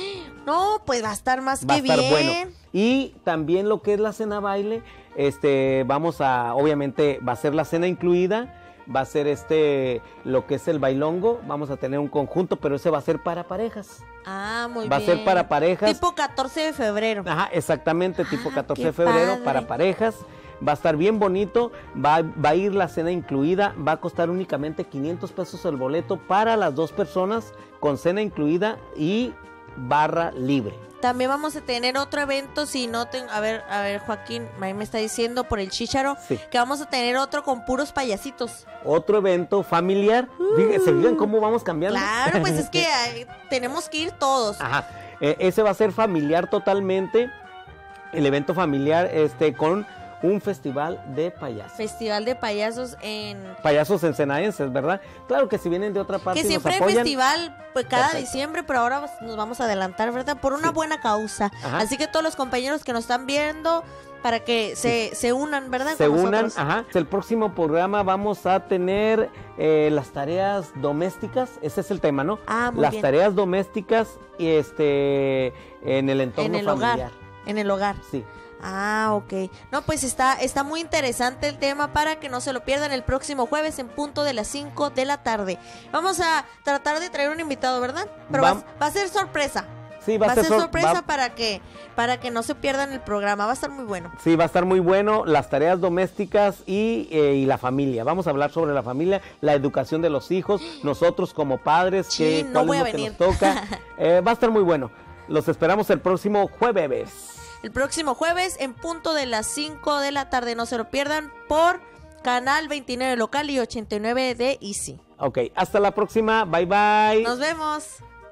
No, pues va a estar más Va a que estar bien. bueno. Y también lo que es la cena baile, este, vamos a, obviamente, va a ser la cena incluida, va a ser este, lo que es el bailongo, vamos a tener un conjunto, pero ese va a ser para parejas. Ah, muy Va a bien. ser para parejas. Tipo catorce de febrero. Ajá, exactamente, tipo catorce qué de febrero padre. para parejas. Va a estar bien bonito, va, va a ir la cena incluida, va a costar únicamente quinientos pesos el boleto para las dos personas con cena incluida y barra libre. También vamos a tener otro evento, si no tengo, a ver, a ver, Joaquín, ahí me está diciendo por el chícharo, Sí. que vamos a tener otro con puros payasitos. Otro evento familiar. Fíjense, ¿se fijan cómo vamos cambiando? Claro, pues es que ay, tenemos que ir todos. Ajá. Eh, ese va a ser familiar totalmente. El evento familiar este con un festival de payasos. Festival de payasos en... Payasos ensenadenses, ¿verdad? Claro que si vienen de otra parte Que y nos siempre hay apoyan, festival pues, cada perfecto. diciembre, pero ahora nos vamos a adelantar, ¿verdad? Por una Sí. buena causa. Ajá. Así que todos los compañeros que nos están viendo, para que se, se unan, ¿verdad? se Con unan, nosotros. ajá. El próximo programa vamos a tener eh, las tareas domésticas, ese es el tema, ¿no? Ah, muy las bien. tareas domésticas y este en el entorno En el familiar. hogar. En el hogar. Sí. Ah, ok. No, pues está, está muy interesante el tema para que no se lo pierdan el próximo jueves en punto de las cinco de la tarde. Vamos a tratar de traer un invitado, ¿verdad? Pero va, Vam- va a ser sorpresa. Sí, va, Va a ser sor- sorpresa va- para que para que no se pierdan el programa. Va a estar muy bueno. Sí, va a estar muy bueno, las tareas domésticas y, eh, y la familia. Vamos a hablar sobre la familia, la educación de los hijos, nosotros como padres, Sí, que, no cuál voy es a lo que venir. nos toca. Eh, va a estar muy bueno. Los esperamos el próximo jueves. El próximo jueves en punto de las cinco de la tarde. No se lo pierdan por Canal veintinueve Local y ochenta y nueve de Easy. Ok, hasta la próxima. Bye, bye. Nos vemos.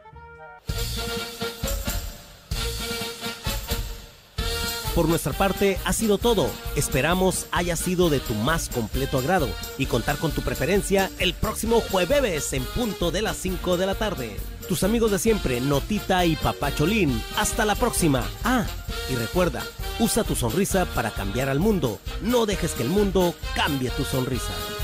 Por nuestra parte ha sido todo. Esperamos haya sido de tu más completo agrado y contar con tu preferencia el próximo jueves en punto de las cinco de la tarde. Tus amigos de siempre, Notita y Papá Cholín. Hasta la próxima. Ah, y recuerda, usa tu sonrisa para cambiar al mundo. No dejes que el mundo cambie tu sonrisa.